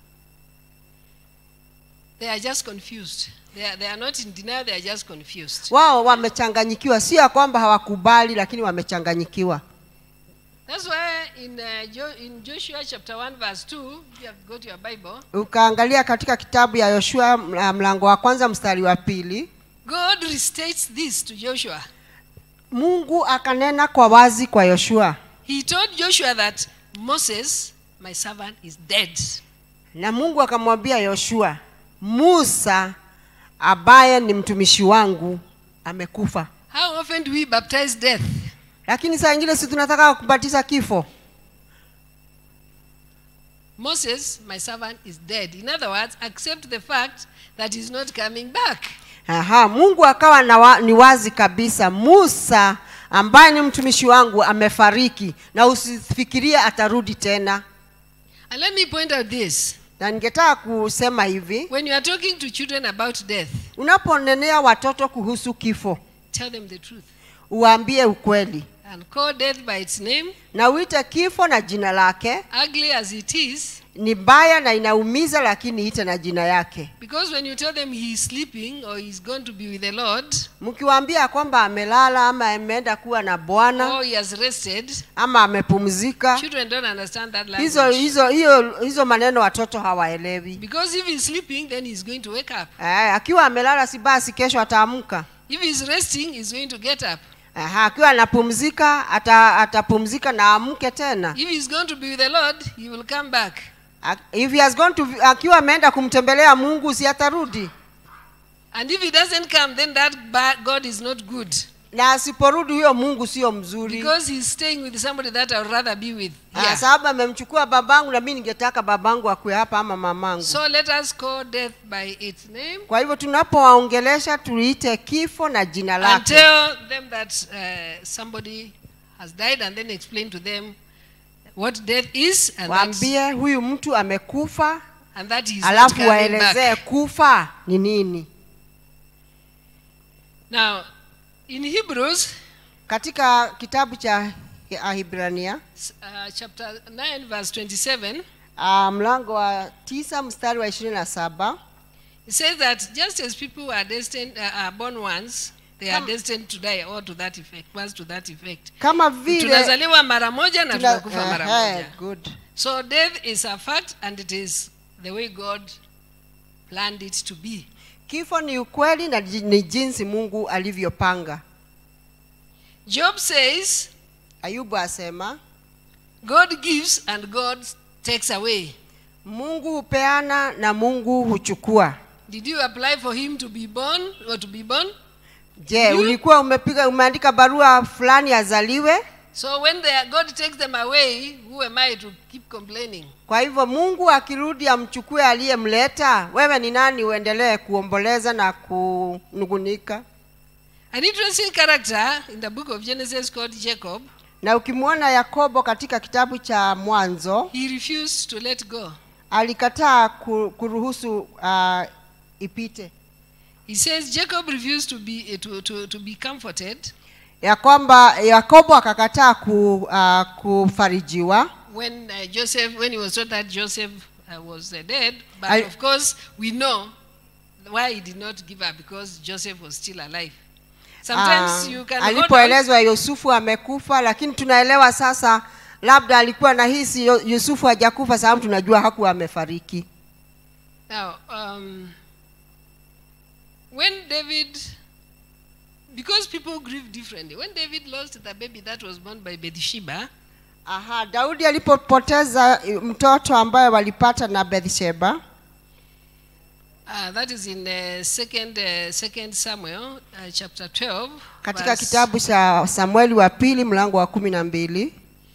they are just confused. They are, they are not in denial, they are just confused. wao wamechanganyikiwa, sio ya kwamba hawakubali, lakini wamechanganyikiwa. That's why in, uh, jo- in Joshua chapter one verse two, if you have got your Bible, Ukaangalia katika kitabu ya Yoshua mla- mlango wa kwanza mstari wa pili, God restates this to Joshua. Mungu akanena kwa wazi kwa Yoshua, He told Joshua that Moses, my servant, is dead. na Mungu akamwambia Yoshua, Musa ambaye ni mtumishi wangu amekufa. How often do we baptize death? Lakini saa nyingine si tunataka kubatiza kifo. Moses, my servant, is dead. In other words, accept the fact that he's not coming back. Aha, Mungu akawa na wa, ni wazi kabisa, Musa ambaye ni mtumishi wangu amefariki, na usifikirie atarudi tena. And let me point out this. Na ningetaka kusema hivi, When you are talking to children about death, unaponenea watoto kuhusu kifo, tell them the truth. uambie ukweli. And call death by its name. Na uite kifo na jina lake. Ugly as it is, Ni mbaya na inaumiza, lakini ite na jina yake. because when you tell them he is sleeping or he's going to be with the Lord, Mkiwaambia kwamba amelala ama ameenda kuwa na Bwana or he has rested, ama amepumzika, children don't understand that hizo language. hizo hiyo hizo maneno watoto hawaelewi. Because if he's sleeping, then he's going to wake up. Eh, akiwa amelala si basi kesho ataamka. If he's resting, he's going to get up. Aha, akiwa anapumzika ata, atapumzika na amke tena. If he's going to be with the Lord, he will come back. A- If he has gone to, akiwa ameenda kumtembelea Mungu si atarudi. And if he doesn't come, then that ba- God is not good. Na asiporudi huyo Mungu sio mzuri. Because he's staying with somebody that I would rather be with. Ah, Yeah. sababu amemchukua babangu na mimi ningetaka babangu akue hapa ama mamangu. So let us call death by its name Kwa hivyo tunapowaongelesha tuite kifo na jina and lake. tell them that uh, somebody has died, and then explain to them what death is, and, that's, Waambie huyu mtu amekufa, and that he is not alafu coming waelezee back. kufa ni nini. Now, in Hebrews, Katika kitabu cha Waebrania uh, chapter nine, verse twenty-seven, uh, mlango wa tisa mstari wa ishirini na saba it says that just as people are destined, uh, are born once, they are Come. destined to die, or to that effect, once to that effect. kama vile Tunazaliwa mara moja na tuna- tunakufa mara eh, moja. good. So death is a fact, and it is the way God planned it to be. Kifo ni ukweli na ji- ni jinsi Mungu alivyopanga. Job says, Ayubu asema God gives and God takes away. Mungu hupeana na Mungu huchukua. Did you apply for him to be born or to be born? Je, You- ulikuwa umepiga umeandika barua fulani azaliwe? So when the, God takes them away, who am I to keep complaining? Kwa hivyo Mungu akirudi amchukue aliyemleta, wewe ni nani uendelee kuomboleza na kunungunika? An interesting character in the book of Genesis called Jacob, Na ukimwona Yakobo katika kitabu cha Mwanzo, he refused to let go. alikataa ku- kuruhusu uh, ipite. He says Jacob refused to be to, to, to be comforted Ya kwamba Yakobo akakataa ku, uh, kufarijiwa when uh, Joseph when he was told that Joseph uh, was uh, dead. But I- of course, we know why he did not give up, because Joseph was still alive. Sometimes Ah, you can hold on. alipoelezwa Yusufu amekufa, lakini tunaelewa sasa labda alikuwa na hisi Yu- Yusufu hajakufa sababu tunajua hakuwa amefariki. Now, um, when David, because people grieve differently, when David lost the baby that was born by Bathsheba, Aha, Daudi alipopoteza mtoto ambaye walipata na Bathsheba, uh, that is in uh, second uh, second Samuel uh, chapter twelve. katika verse- kitabu cha Samueli wa pili mlango wa kumi na mbili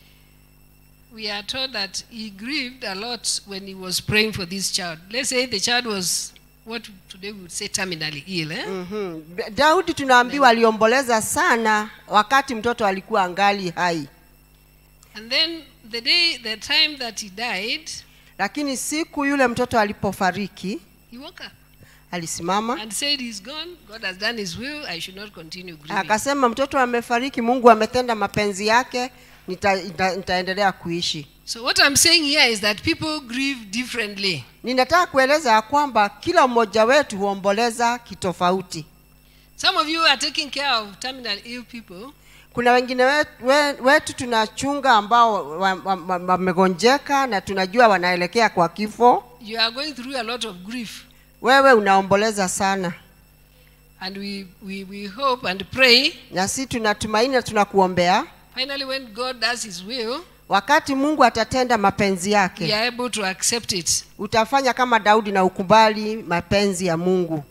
we are told that he grieved a lot when he was praying for this child. Let's say the child was what today we would say terminally ill. Eh? Mhm. Daudi tunaambiwa aliomboleza sana wakati mtoto alikuwa angali hai, And then the day, the time that he died, lakini siku yule mtoto alipofariki he woke up alisimama and said, he's gone. God has done his will. I should not continue grieving. akasema, mtoto amefariki, Mungu ametenda mapenzi yake, nita, nita, nitaendelea kuishi. So what I'm saying here is that people grieve differently. Ninataka kueleza ya kwamba kila mmoja wetu huomboleza kitofauti. Some of you are taking care of terminal ill people. Kuna wengine wetu, we- wetu tunachunga ambao wamegonjeka wa, wa, na tunajua wanaelekea kwa kifo. You are going through a lot of grief. Wewe unaomboleza sana, And we, we, we hope and pray, na si tunatumaini na tunakuombea finally when God does his will, wakati Mungu atatenda mapenzi we yake, are able to accept it. utafanya kama Daudi na ukubali mapenzi ya Mungu.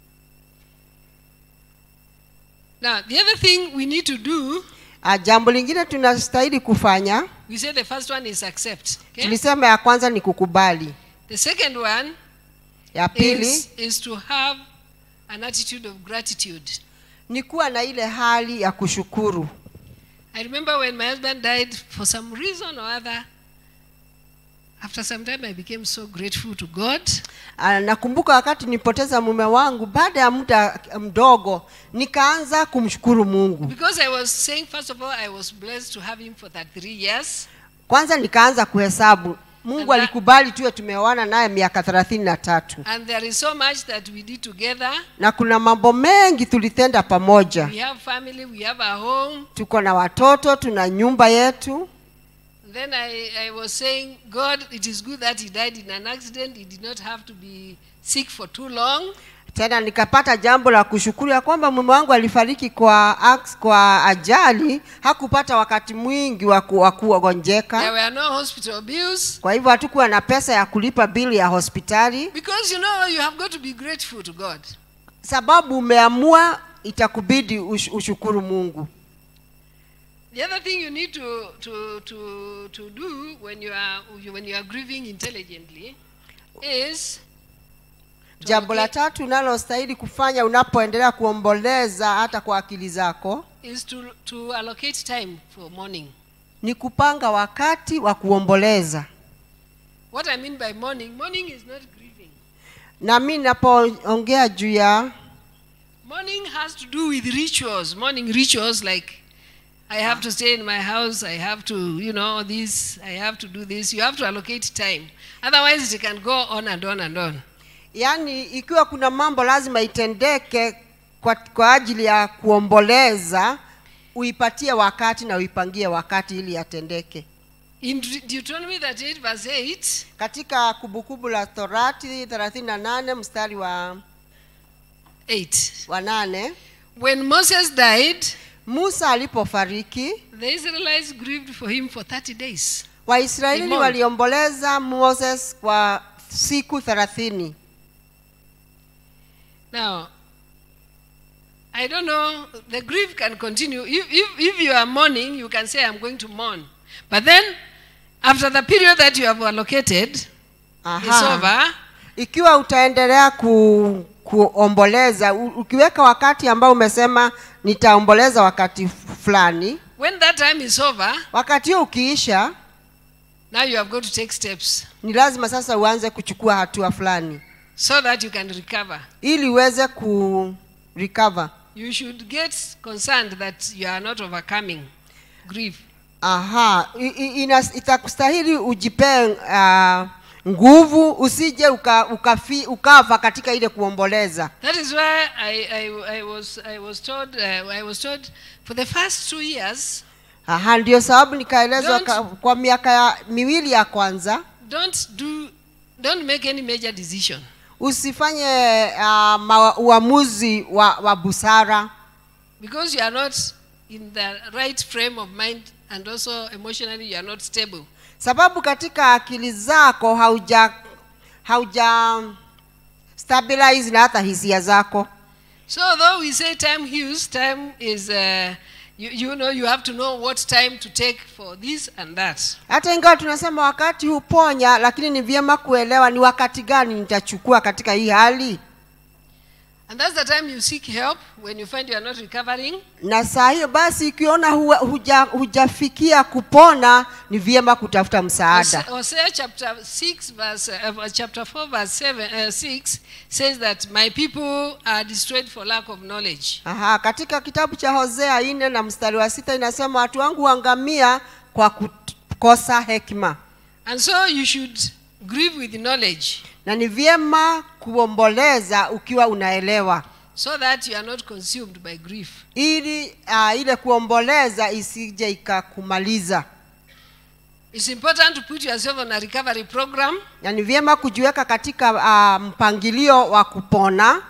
Now, the other thing we need to do, Ah, jambo lingine tunastahili kufanya, we say the first one is accept. Okay? tulisema ya kwanza ni kukubali, The second one ya pili is, is to have an attitude of gratitude. ni kuwa na ile hali ya kushukuru. I remember when my husband died, for some reason or other, after some time I became so grateful to God. Ah, nakumbuka wakati nilipoteza mume wangu, baada ya muda mdogo nikaanza kumshukuru Mungu. Because I was saying, first of all, I was blessed to have him for thirty-three years. Kwanza nikaanza kuhesabu, Mungu And that- alikubali tuwe tumeoana naye miaka thelathini na tatu, And there is so much that we did together. na kuna mambo mengi tulitenda pamoja. We have family, we have a home. Tuko na watoto, tuna nyumba yetu. Then I, I was saying, God, it is good that he died in an accident. He did not have to be sick for too long. Tena nikapata jambo la kushukuru ya kwamba mume wangu alifariki kwa aks, kwa ajali, hakupata wakati mwingi wa ku- wa There kugonjeka. were no hospital bills. Kwa hivyo hatukuwa na pesa ya kulipa bili ya hospitali, Because you know, you have got to be grateful to God. sababu umeamua, itakubidi ush, ushukuru Mungu. The other thing you need to, to, to, to do when you, are, when you are grieving intelligently is to Jambo la allocate, tatu unalostahili kufanya unapoendelea kuomboleza hata kwa akili zako is to, to allocate time for mourning. ni kupanga wakati wa kuomboleza. What I mean by mourning, mourning is not grieving. Na mimi ninapoongea juu ya Mourning has to do with rituals. Mourning rituals like I have to stay in my house, I have to, you know, this, I have to do this. You have to allocate time. Otherwise, it can go on and on and on. Yaani ikiwa kuna mambo lazima itendeke kwa, kwa ajili ya kuomboleza, uipatie wakati na uipangie wakati ili yatendeke. In Deuteronomy thirty-eight verse eight, katika Kumbukumbu la Torati thelathini na nane mstari wa eight, wa nane, when Moses died, Musa alipofariki, the Israelites grieved for him for thirty days. Waisraeli waliomboleza Moses kwa siku thelathini. Now, I don't know, the grief can continue. If, if, if you are mourning, you can say, I'm going to mourn. But then, after the period that you have allocated is over, ikiwa utaendelea ku, kuomboleza, ukiweka wakati ambao umesema nitaomboleza wakati fulani, when that time is over, wakati huo ukiisha, now you have got to take steps. Ni lazima sasa uanze kuchukua hatua fulani, so that you can recover. Ili uweze ku recover. You should get concerned that you are not overcoming grief. Aha, itakustahili ujipe uh, nguvu, usije uka, ukafi, ukafa katika ile kuomboleza. That is why I, I, I was I was told uh, I was told for the first two years. Aha, ndio sababu nikaelezwa kwa miaka ya miwili ya kwanza, don't do don't make any major decision. Usifanye uh, uamuzi wa, wa busara, because you are not in the right frame of mind and also emotionally you are not stable. Sababu katika akili zako hauja hauja stabilize na hata hisia zako. So though we say time heals, time is uh, you, you know you have to know what time to take for this and that. Hata ingawa tunasema wakati huponya, lakini ni vyema kuelewa ni wakati gani nitachukua katika hii hali. And that's the time you seek help when you find you are not recovering. Na saa hiyo basi ikiona huja hujafikia kupona, ni vyema kutafuta msaada. Hosea chapter six verse uh, chapter four verse seven, uh, six says that my people are destroyed for lack of knowledge. Aha, katika kitabu cha Hosea nne na mstari wa sita inasema watu wangu huangamia kwa kukosa hekima. And so you should grieve with knowledge. Na ni vyema kuomboleza ukiwa unaelewa, so that you are not consumed by grief. Ili uh, ile kuomboleza isije ikakumaliza. It's important to put yourself on a recovery program. Na ni vyema kujiweka katika uh, mpangilio wa kupona.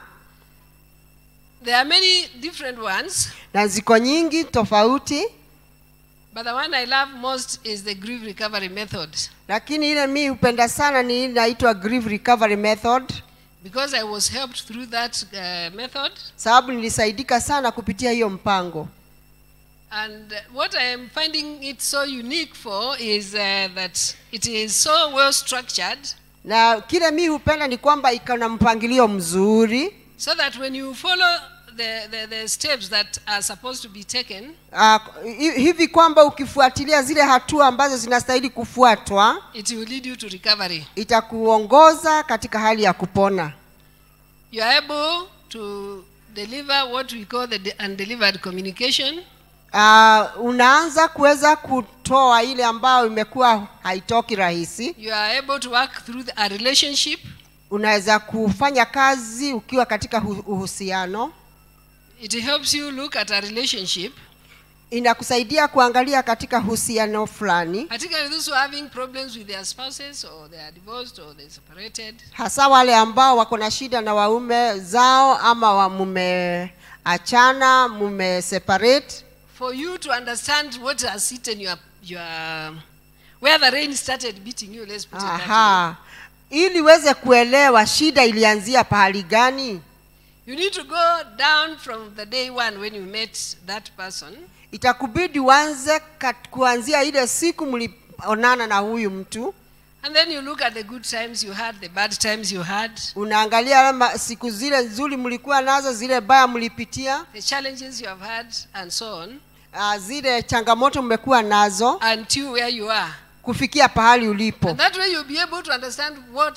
There are many different ones. Na ziko nyingi tofauti. But the one I love most is the grief recovery method. Lakini ile mimi hupenda sana ni inaitwa grief recovery method. Because I was helped through that uh, method. Sababu nilisaidika sana kupitia hiyo mpango. And what I am finding it so unique for is uh, that it is so well structured. Na kile mimi hupenda ni kwamba iko na mpangilio mzuri. So that when you follow the, the, the steps that are supposed to be taken, uh, hivi kwamba ukifuatilia zile hatua ambazo zinastahili kufuatwa, it will lead you to recovery. Itakuongoza katika hali ya kupona. You are able to deliver what we call the undelivered communication. Uh, unaanza kuweza kutoa ile ambayo imekuwa haitoki rahisi. You are able to work through a relationship. Unaweza kufanya kazi ukiwa katika uhusiano. It helps you look at a relationship. Inakusaidia kuangalia katika uhusiano fulani. Particularly those who are having problems with their spouses, or they are divorced, or they are separated. Hasa wale ambao wako na shida na waume zao, ama wa mume achana, mume separate. For you to understand what has hit in your your where the rain started beating you, let's put it that way. Ili uweze kuelewa shida ilianzia pahali gani. You need to go down from the day one when you met that person. Itakubidi uanze kuanzia ile siku mlionana na huyu mtu. And then you look at the good times you had, the bad times you had. Unaangalia siku zile nzuri mlikuwa nazo, zile baya mlipitia. The challenges you have had and so on. Uh, zile changamoto mmekuwa nazo. Until where you are. Kufikia pahali ulipo. And that way you'll be able to understand what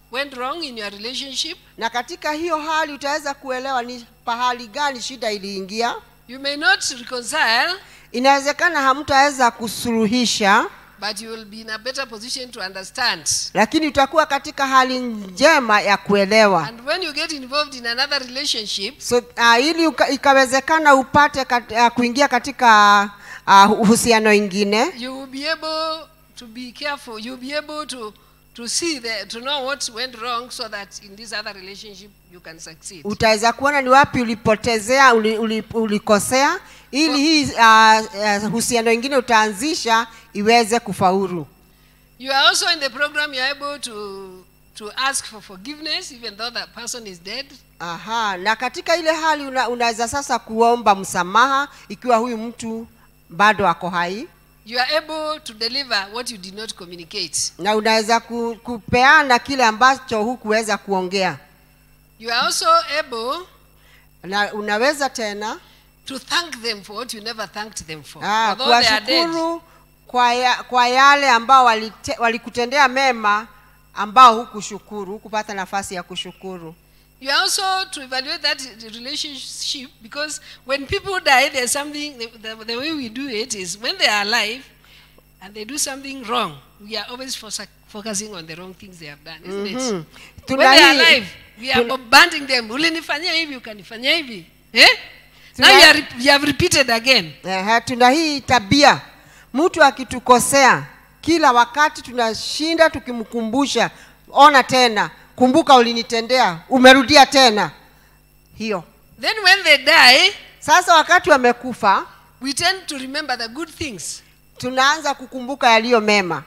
went wrong in your relationship. Na katika hiyo hali utaweza kuelewa ni pahali gani shida iliingia. You may not reconcile, Inawezekana hamtaweza kusuluhisha, but you will be in a better position to understand. lakini utakuwa katika hali njema ya kuelewa. And when you get involved in another relationship, So uh, ili uka, ikawezekana upate kat, uh, kuingia katika uh, uhusiano ingine, you will be able to be careful. You'll be able to to see the, to know what went wrong, so that in this other relationship you can succeed. utaweza kuona ni wapi ulipotezea, uli, uli, ulikosea, ili hii uh, uh, uhusiano ingine utaanzisha iweze kufaulu. You are also in the program, you are able to to ask for forgiveness even though that person is dead. Aha, na katika ile hali una, unaweza sasa kuomba msamaha ikiwa huyu mtu bado ako hai. You are able to deliver what you did not communicate. Na unaweza ku, kupeana kile ambacho hukuweza kuongea. You are also able Na unaweza tena to thank them for what you never thanked them for. ah, Although they are dead. kuwashukuru kwa, ya, kwa yale ambao walite, walikutendea mema ambao hukushukuru, hukupata nafasi ya kushukuru. You are also to evaluate that relationship, because when people die, there's something, the, the, the way we do it is when they are alive and they do something wrong, we are always fo- focusing on the wrong things they have done, isn't Mhm. it? Tuna When they are hii- alive, we are tuna- bombarding them. Ulinifanyia hivi, ukanifanyia hivi. Eh? Now Tuna- you, are, you have repeated again. Ehe, tuna hii tabia, mtu akitukosea kila wakati tunashinda tukimkumbusha, ona tena, kumbuka ulinitendea, umerudia tena hiyo. Then when they die, Sasa wakati wamekufa, we tend to remember the good things. tunaanza kukumbuka yaliyo mema,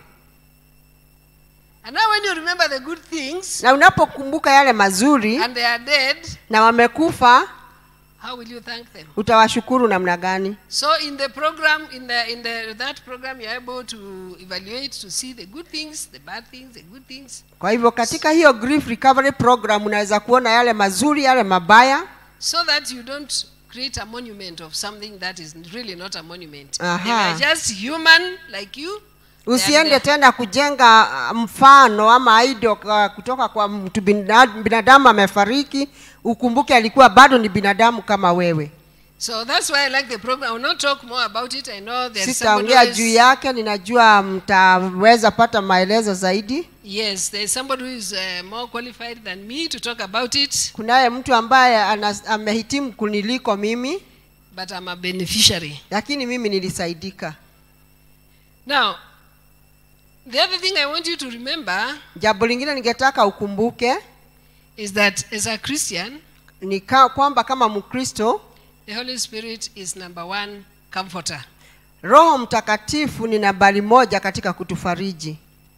And now when you remember the good things na unapokumbuka yale mazuri and they are dead, na wamekufa, how will you thank them? utawashukuru namna gani? So in the program, in the in the that program, you're able to evaluate, to see the good things, the bad things, the good things, Kwa hivyo katika hiyo grief recovery program unaweza kuona yale mazuri, yale mabaya. so that you don't create a monument of something that is really not a monument. Aha. They are just human like you. They are Usiende there. tena kujenga uh, mfano ama idol uh, kutoka kwa mtu binada- binadamu amefariki, ukumbuke alikuwa bado ni binadamu kama wewe. So that's why I like the program. I will not talk more about it. I know there's somebody Sitaongea who juu is, yake, ninajua mtaweza pata maelezo zaidi. yes, there's somebody who is uh, more qualified than me to talk about it, Kunaye mtu ambaye anas- amehitimu kuniliko mimi, but I'm a beneficiary. lakini mimi nilisaidika. Now, the other thing I want you to remember Jambo lingine ningetaka ukumbuke is that as a Christian, ni ka, kwamba kama Mkristo, the Holy Spirit is number one comforter. Roho Mtakatifu ni nambari moja katika kutufariji.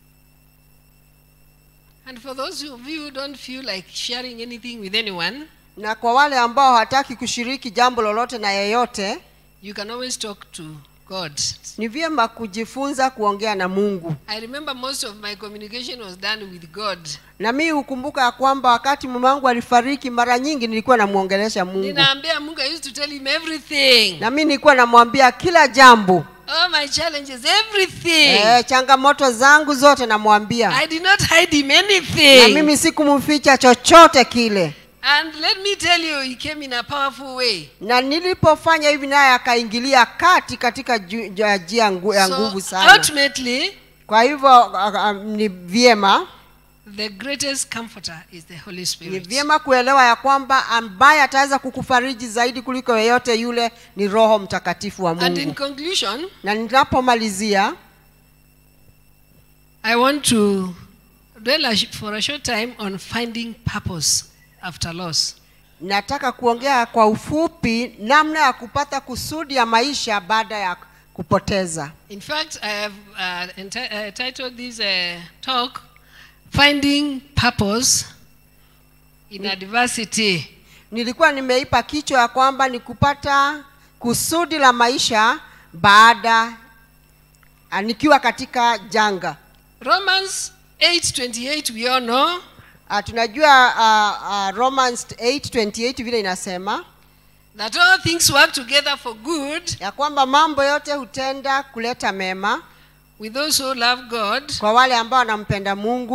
And for those of you who don't feel like sharing anything with anyone, Na kwa wale ambao hawataki kushiriki jambo lolote na yeyote, you can always talk to God. ni vyema kujifunza kuongea na Mungu. I remember most of my communication was done with God. Na mimi hukumbuka ya kwamba wakati mume wangu alifariki, mara nyingi nilikuwa namuongelesha Mungu. Ninaambia Mungu, I used to tell him everything. Na mimi nilikuwa namwambia kila jambo. All my challenges, everything. Eh, changamoto zangu zote namwambia. I did not hide him Na anything. mimi sikumficha chochote kile. And let me tell you, he came in a powerful way. Na nilipofanya hivi naye akaingilia kati katika ju- ju- njia ngu- ya nguvu So sana. ultimately, Kwa hivyo uh, uh, ni vyema the greatest comforter is the Holy ni Spirit. vyema kuelewa ya kwamba ambaye ataweza kukufariji zaidi kuliko yeyote yule ni Roho Mtakatifu wa And in Mungu. conclusion, Na ninapomalizia, I want to dwell a sh- for a short time on finding purpose after loss. nataka kuongea kwa ufupi namna ya kupata kusudi ya maisha baada ya kupoteza. In fact, I have uh, enti- uh, titled this uh, talk, Finding Purpose in Adversity. Nilikuwa nimeipa kichwa ya kwamba ni kupata kusudi la maisha baada ah, nikiwa katika janga. Romans eight twenty-eight, we all know, Uh, tunajua uh, uh, Romans eight twenty-eight vile inasema that all things work together for good ya kwamba mambo yote hutenda kuleta mema with those who love God, kwa wale ambao wanampenda Mungu,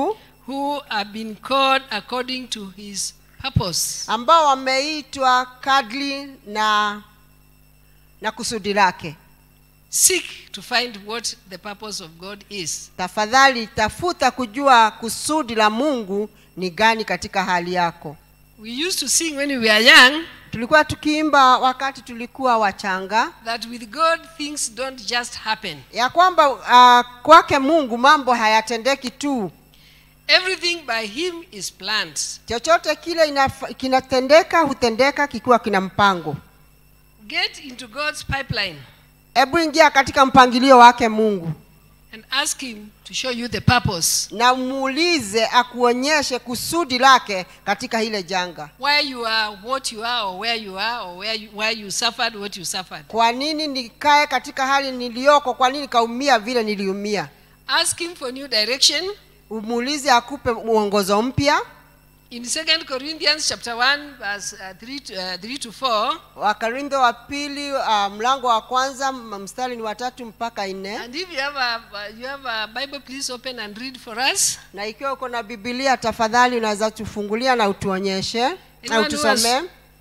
who have been called according to his purpose. ambao wameitwa kadri na na kusudi lake. Seek to find what the purpose of God is. Tafadhali tafuta kujua kusudi la Mungu ni gani katika hali yako. We used to sing when we were young Tulikuwa tukiimba wakati tulikuwa wachanga that with God things don't just happen. ya kwamba uh, kwake Mungu mambo hayatendeki tu. Everything by him is planned. Chochote kile inaf- kinatendeka hutendeka kikiwa kina mpango. Get into God's pipeline Hebu ingia katika mpangilio wake Mungu and ask him to show you the purpose. na muulize akuonyeshe kusudi lake katika ile janga. Why you are what you are, or where you are, or where you, why you suffered what you suffered. Kwa nini nikae katika hali niliyoko? Kwa nini kaumia vile niliumia? Ask him for new direction. Umuulize akupe mwongozo mpya. In Second Corinthians chapter one verse uh, three to, uh, three to four. Wakorintho wa pili uh, mlango wa kwanza mstari ni wa tatu mpaka nne. And if you have a you have a Bible, please open and read for us. Na ikiwa uko na Biblia tafadhali unaweza tufungulia na utuonyeshe na utusomee.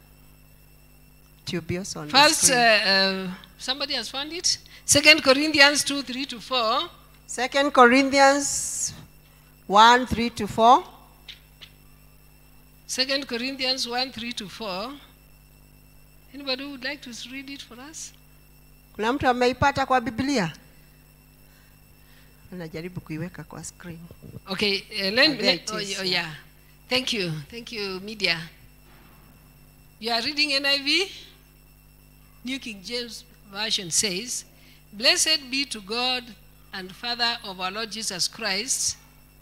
To be also on the First, uh, screen. uh, somebody has found it. Second Corinthians two three to four. Second Corinthians one three to four. Second Corinthians one three to four. Anybody who would like to read it for us? Kuna mtu ameipata kwa Biblia? Anajaribu kuiweka kwa screen. Okay, uh, let, Oh, there let it oh, is, oh, yeah. yeah. Thank you. Thank you, media. You are reading N I V? New King James Version says, "Blessed be to God and Father of our Lord Jesus Christ."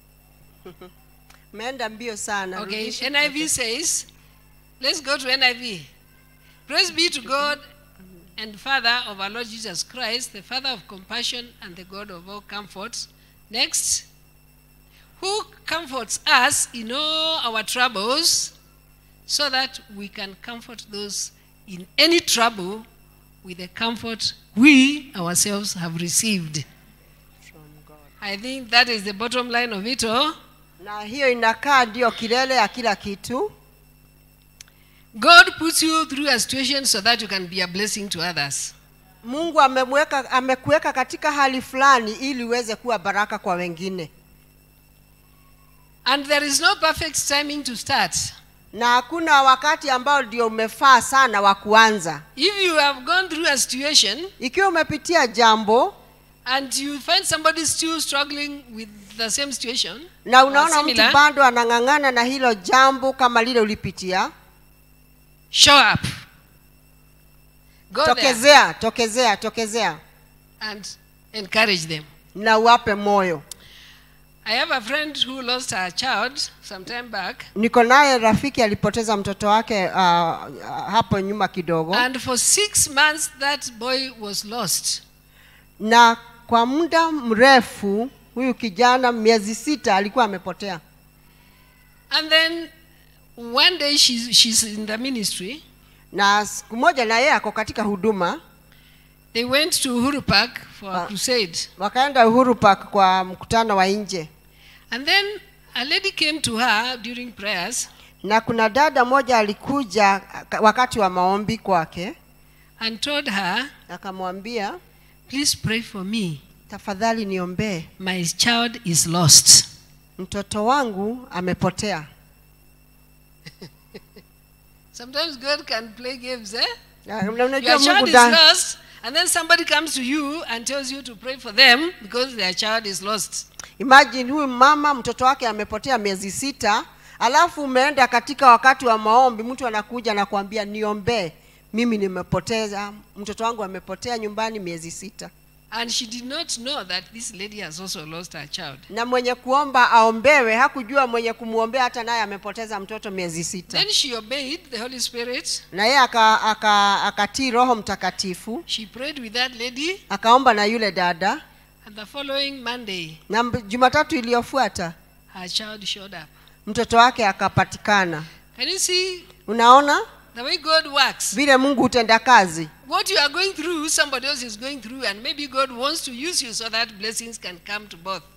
Meenda mbio sana. Okay, Rudisha N I V kote. says, let's go to N I V. Praise be to God and Father of our Lord Jesus Christ, the Father of compassion and the God of all comfort. Next, who comforts us in all our troubles, so that we can comfort those in any trouble with the comfort we ourselves have received. I think that is the bottom line of it all. Na hiyo inakaa ndio kilele ya kila kitu. God puts you through a situation so that you can be a blessing to others. Mungu amemweka amekuweka katika hali fulani ili uweze kuwa baraka kwa wengine. And there is no perfect timing to start. Na hakuna wakati ambao ndio umefaa sana wa kuanza. If you have gone through a situation Ikiwa umepitia jambo and you find somebody still struggling with the same situation, na or unaona mtu similar, bado anang'ang'ana na hilo jambo kama lile ulipitia, show up. Go there tokezea, tokezea, tokezea and encourage them. na uwape moyo. I have a friend who lost her child some time back, Niko naye rafiki alipoteza mtoto wake uh, hapo nyuma kidogo, and for six months that boy was lost. na kwa muda mrefu huyu kijana miezi sita alikuwa amepotea. And then one day she's, she's in the ministry. Na siku moja na yeye ako katika huduma, They went to Uhuru Park for a Ah. crusade. wakaenda Uhuru Park kwa mkutano wa nje, And then a lady came to her during prayers na kuna dada moja alikuja wakati wa maombi kwake, and told her, akamwambia, "Please pray for me. tafadhali niombee, My child is lost." mtoto wangu amepotea. Sometimes God can play games, eh? Na unajua Your child Mungu is da, lost, and then somebody comes to you and tells you to pray for them because their child is lost. imagine huyu mama mtoto wake amepotea miezi sita, alafu umeenda katika wakati wa maombi, mtu anakuja na kuambia niombee, mimi nimepoteza mtoto wangu, amepotea nyumbani miezi sita. And she did not know that this lady has also lost her child. Na mwenye kuomba aombewe hakujua mwenye kumuombea hata naye amepoteza mtoto miezi sita. Then she obeyed the Holy Spirit. Na yeye aka, aka, akatii Roho Mtakatifu, She prayed with that lady, akaomba na yule dada, and the following Monday, na mb- Jumatatu iliyofuata her child showed up. mtoto wake akapatikana. Can you see Unaona the way God works? vile Mungu hutenda kazi. What you are going through, somebody else is going through, and maybe God wants to use you so that blessings can come to both.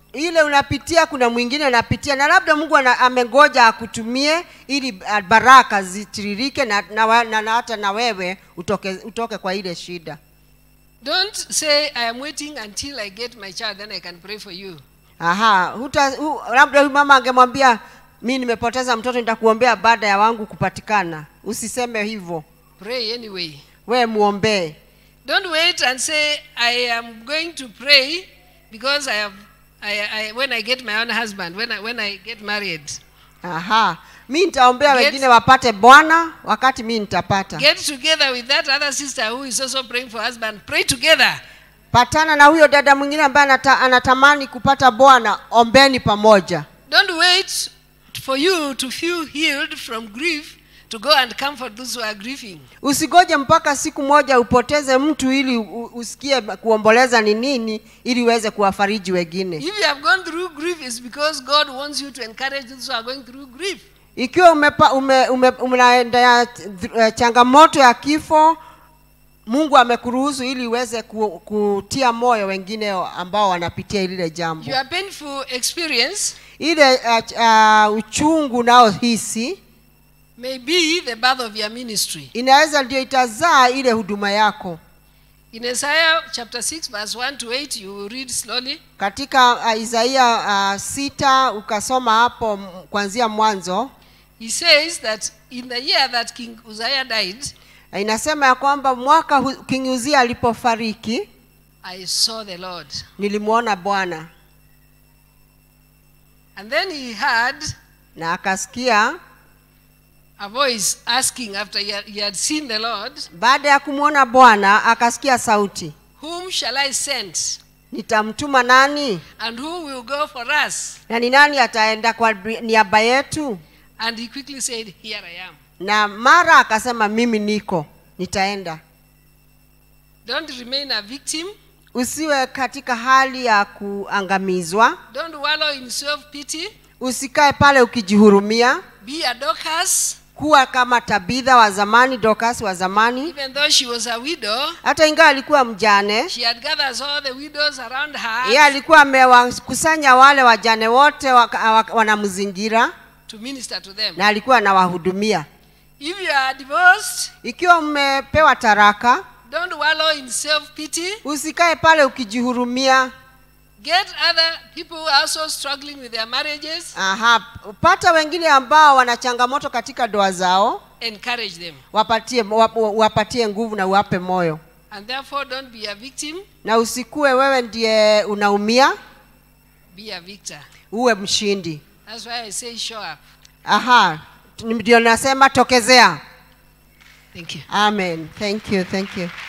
ile unapitia kuna mwingine anapitia, na labda Mungu ana, amengoja akutumie ili baraka zitiririke na na, na, na hata na wewe utoke utoke kwa ile shida. Don't say I am waiting until I get my child then I can pray for you. Aha, huta hu, labda huyu mama angemwambia mimi nimepoteza mtoto nitakuombea baada ya wangu kupatikana. Usiseme hivyo. Pray anyway. Wewe muombe. Don't wait and say I am going to pray because I have I, I when I get my own husband, when I when I get married. Aha. Mimi nitaombea Get- wengine wapate bwana wakati mimi nitapata. Get together with that other sister who is also praying for husband. Pray together. Patana na huyo dada mwingine ambaye anata, anatamani kupata bwana, ombeni pamoja. Don't wait for you to feel healed from grief to go and comfort those who are grieving. Usigoje mpaka siku moja upoteze mtu ili u- usikie kuomboleza ni nini ili uweze kuwafariji wengine. If you have gone through grief, it's because God wants you to encourage those who are going through grief. Ikiwa umepa, ume, ume, unaenda uh, changamoto ya kifo, Mungu amekuruhusu ili uweze ku, kutia moyo wengine ambao wanapitia ile jambo. Your painful experience Ile uh, uh, uchungu nao hisi may be the birth of your ministry. inaweza ndio itazaa ile huduma yako. In Isaiah chapter six verse one to eight, you will read slowly. Katika uh, Isaia uh, sita ukasoma hapo m- kuanzia mwanzo, He says that in the year that King Uzziah died, uh, inasema ya kwamba mwaka hu- King Uzia alipofariki I saw the Lord. nilimuona Bwana, And then he heard na akasikia a voice asking after he had, he had seen the Lord, baada ya kumuona Bwana akasikia sauti, whom shall I send? nitamtuma nani? And who will go for us? Na ni nani ataenda kwa bi- niaba yetu? And he quickly said, here I am. Na mara akasema mimi niko, nitaenda. Don't remain a victim. Usiwe katika hali ya kuangamizwa, Don't wallow in self-pity. usikae pale ukijihurumia. Be a Dorcas. Kuwa kama Tabitha wa zamani, Dorcas wa zamani. Even though she was a widow, Hata ingawa alikuwa mjane, she had gathered all the widows around her yeye alikuwa amewakusanya wale wajane wote waka- waka- wanamzingira to minister to them. na alikuwa anawahudumia. If you are divorced, Ikiwa mmepewa taraka, don't wallow in self-pity. usikae pale ukijihurumia. Get other people who are also struggling with their marriages. Aha, pata wengine ambao wana changamoto katika ndoa zao, Encourage them. wapatie wap- wapatie nguvu na uwape moyo. And therefore, don't be a victim. Na usikue wewe ndiye unaumia, Be a victor. uwe mshindi. That's why I say show up. Aha, ndio nasema tokezea. Thank you. Amen. Thank you, thank you.